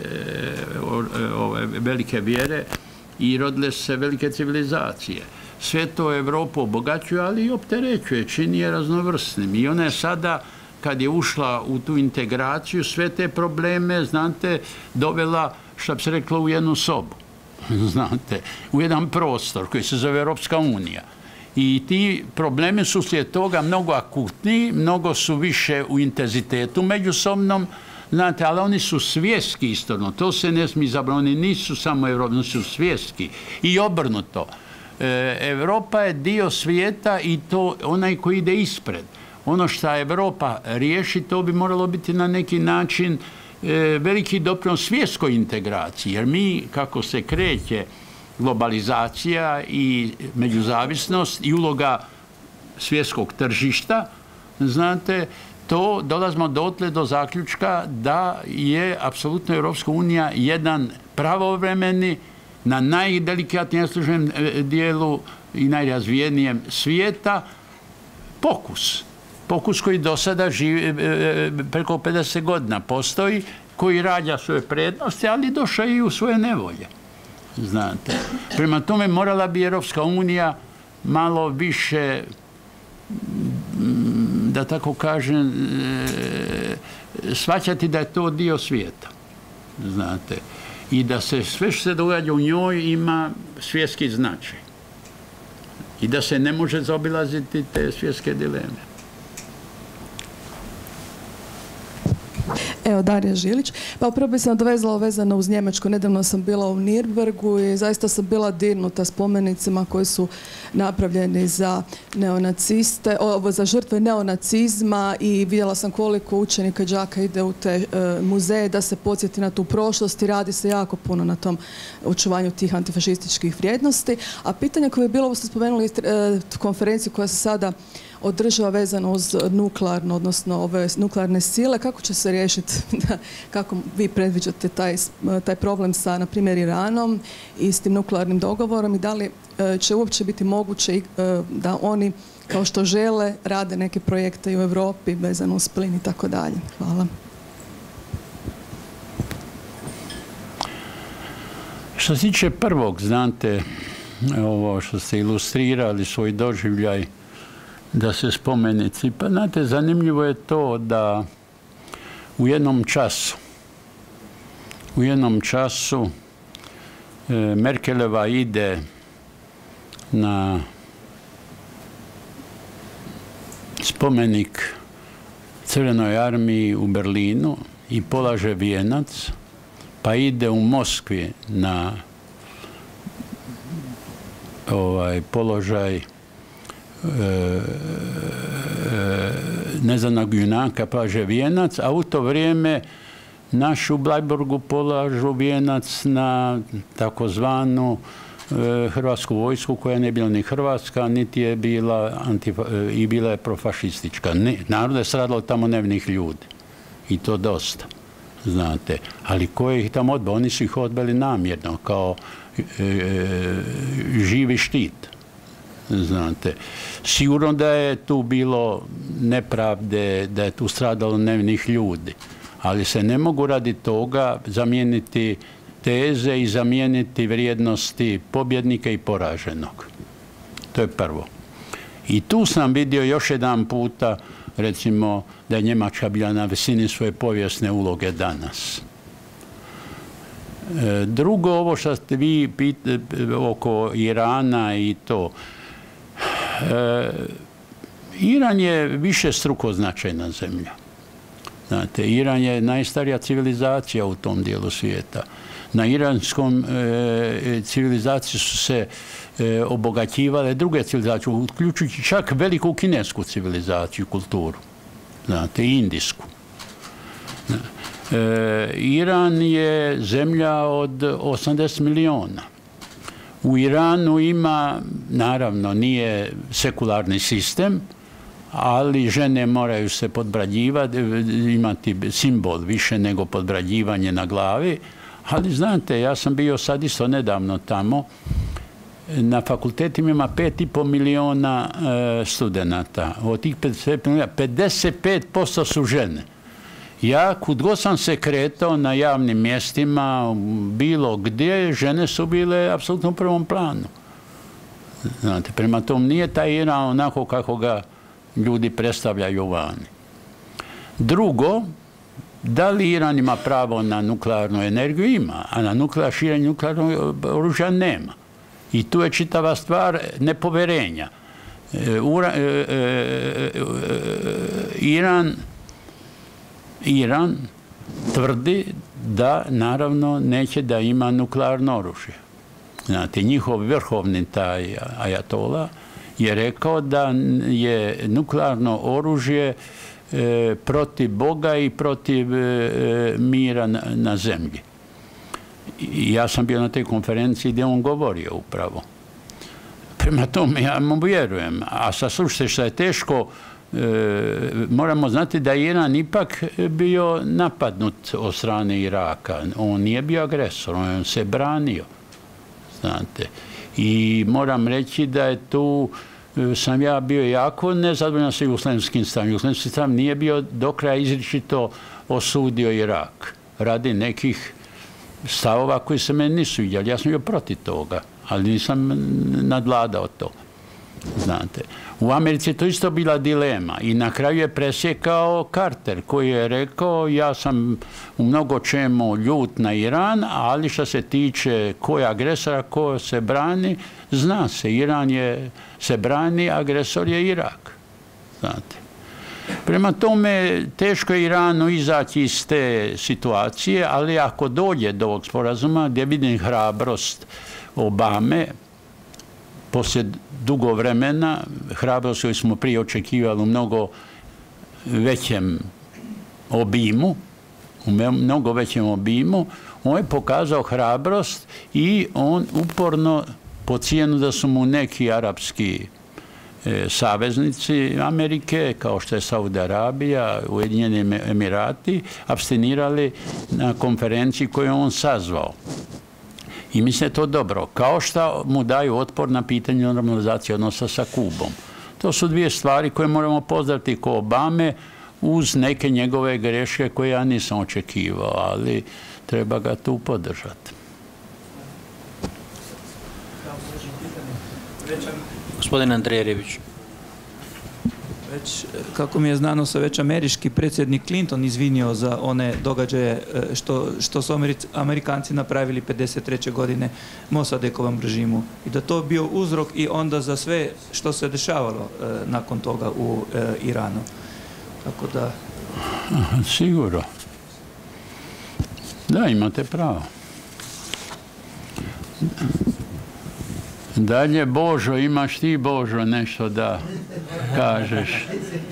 B: ove, velike vjere i rodile se velike civilizacije. Sve to Europu obogaćuje, ali i opterećuje, čini je raznovrsnim. I ona je sada, kad je ušla u tu integraciju, sve te probleme, znate, dovela, što bi se reklo, u jednu sobu. Znate, u jedan prostor koji se zove Europska unija. I ti problemi su slijed toga mnogo akutniji, mnogo su više u intenzitetu međusobnom, znate, ali oni su svjetski istorno, to se ne smije zaboraviti, oni nisu samo evropski, oni su svjetski. I obrnuto, e, Europa je dio svijeta i to onaj koji ide ispred. Ono što Europa riješi, to bi moralo biti na neki način e, veliki doprinos svjetskoj integraciji, jer mi, kako se kreće globalizacija i međuzavisnost i uloga svjetskog tržišta, znate, to dolazimo dotle do zaključka da je apsolutno Europska unija jedan pravovremeni, na najdelikatnijem dijelu i najrazvijenijem svijeta pokus. Pokus koji do sada živi, preko pedeset godina postoji, koji rađa svoje prednosti, ali došao i u svoje nevolje. Znate. Prema tome morala bi Europska unija malo više, da tako kažem, shvaćati da je to dio svijeta. Znate. I da se sve što se događa u njoj ima svjetski značaj. I da se ne može zaobilaziti te svjetske dileme.
G: Evo, Darija Žilić. Pa upravo bi se nadovezala vezano uz Njemačku. Nedavno sam bila u Nürnbergu i zaista sam bila dirnuta spomenicima koji su napravljeni za neonaciste, ovo, za žrtve neonacizma i vidjela sam koliko učenika i đaka ide u te e, muzeje da se podsjeti na tu prošlost i radi se jako puno na tom očuvanju tih antifašističkih vrijednosti. A pitanje koje je bilo, ovo ste spomenuli e, konferenciju koja se sada održava vezano uz nuklearno, odnosno ove nuklearne sile, kako će se riješiti, kako vi predviđate taj, taj problem sa, na primjer, Iranom i s tim nuklearnim dogovorom i da li će uopće biti moguće da oni, kao što žele, rade neke projekte i u Europi vezano uz plin i tako dalje. Hvala.
B: Što se tiče prvog, znate, ovo što ste ilustrirali, svoj doživljaj da se spomenici, pa znate, zanimljivo je to da u jednom času, u jednom času e, Merkelova ide na spomenik Crvenoj armiji u Berlinu i polaže vijenac, pa ide u Moskvi na ovaj položaj neznanog junaka polaže vijenac, a u to vrijeme naš u Bleiburgu polažu vijenac na takozvanu hrvatsku vojsku koja nije bila ni hrvatska, niti je bila antifa, i bila je profašistička. Narod je stradalo tamo nevinih ljudi. I to dosta, znate. Ali ko je ih tamo odbao? Oni su ih odbili namjerno, kao e, živi štit. Znate, sigurno da je tu bilo nepravde, da je tu stradalo nevinih ljudi, ali se ne mogu radi toga zamijeniti teze i zamijeniti vrijednosti pobjednika i poraženog. To je prvo. I tu sam vidio još jedan puta, recimo, da je Njemačka bila na visini svoje povijesne uloge danas. Drugo, ovo što ste vi pitali oko Irana i to, E, Iran je više struko značajna zemlja. Znate, Iran je najstarija civilizacija u tom dijelu svijeta. Na iranskom e, civilizaciji su se e, obogaćivale druge civilizacije, uključujući čak veliku kinesku civilizaciju, kulturu. Znate, i indijsku. E, Iran je zemlja od osamdeset milijuna. U Iranu ima, naravno, nije sekularni sistem, ali žene moraju se podbrađivati, imati simbol više nego podbrađivanje na glavi. Ali znate, ja sam bio sad isto nedavno tamo. Na fakultetima ima pet i pol miliona e, studenata. Od tih pedeset miliona, pedeset pet posto su žene. Ja, kud god sam se kretao na javnim mjestima, bilo gdje, žene su bile apsolutno u prvom planu. Znate, prema tom nije taj Iran onako kako ga ljudi predstavljaju vani. Drugo, da li Iran ima pravo na nuklearnu energiju? Ima, a na nuklear, širenje nuklearnog oružja nema. I tu je čitava stvar nepoverenja. E, ura, e, e, e, Iran, Iran tvrdi da naravno neće da ima nuklearno oružje. Znate, njihov vrhovni taj ajatola je rekao da je nuklearno oružje e, protiv Boga i protiv e, mira na, na zemlji. I ja sam bio na tej konferenciji gdje on govorio upravo. Prema tome, ja mu vjerujem. A sa slušajte što je teško, e, moramo znati da je Iran ipak bio napadnut od strane Iraka. On nije bio agresor, on se branio. Znate. I moram reći da je tu, sam ja bio jako nezadovoljan sa jugoslavenskim stavom. Jugoslavenskim stavom nije bio do kraja izričito osudio Irak. Radi nekih stavova koji se meni nisu vidjeli. Ja sam bio protiv toga, ali nisam nadvladao to. Znate. U Americi je to isto bila dilema i na kraju je presjekao Carter koji je rekao ja sam u mnogo čemu ljut na Iran, ali što se tiče ko je agresora, ko se brani, zna se. Iran je, se brani, agresor je Irak. Znate. Prema tome, teško je Iranu izaći iz te situacije, ali ako dođe do ovog sporazuma gdje vidim hrabrost Obame, poslije dugo vremena, hrabrost koju smo prije očekivali u mnogo većem obimu, u mnogo većem obimu, on je pokazao hrabrost i on uporno po cijenu da su mu neki arapski e, saveznici Amerike, kao što je Saudi Arabija, Ujedinjeni Emirati, apstinirali na konferenciji koju je on sazvao. I mislim da je to dobro. Kao što mu daju otpor na pitanje normalizacije odnosa sa Kubom. To su dvije stvari koje moramo pozdraviti ko Obame uz neke njegove greške koje ja nisam očekivao, ali treba ga tu podržati.
A: Gospodin Andrejević.
H: Već, kako mi je znano, se već američki predsjednik Clinton izvinio za one događaje što, što su Amerikanci napravili pedeset treće godine Mossadekovom režimu. I da to bio uzrok i onda za sve što se dešavalo e, nakon toga u e, Iranu. Tako da...
B: Sigurno. Da, imate pravo. Dalje, Božo, imaš ti, Božo, nešto da kažeš?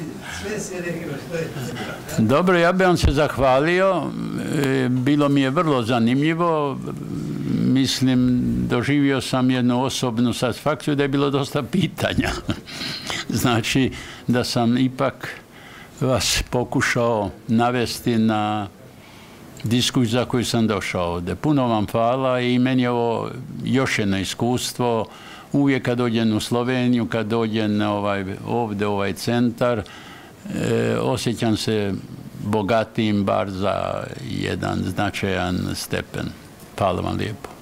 B: Dobro, ja bih vam se zahvalio. Bilo mi je vrlo zanimljivo. Mislim, doživio sam jednu osobnu satisfakciju da je bilo dosta pitanja. Znači, da sam ipak vas pokušao navesti na diskusiju za koju sam došao ovdje. Puno vam hvala i meni je ovo još jedno iskustvo. Uvijek kad dođem u Sloveniju, kad dođem ovaj, ovdje ovaj centar, e, osjećam se bogatim bar za jedan značajan stepen. Hvala vam lijepo.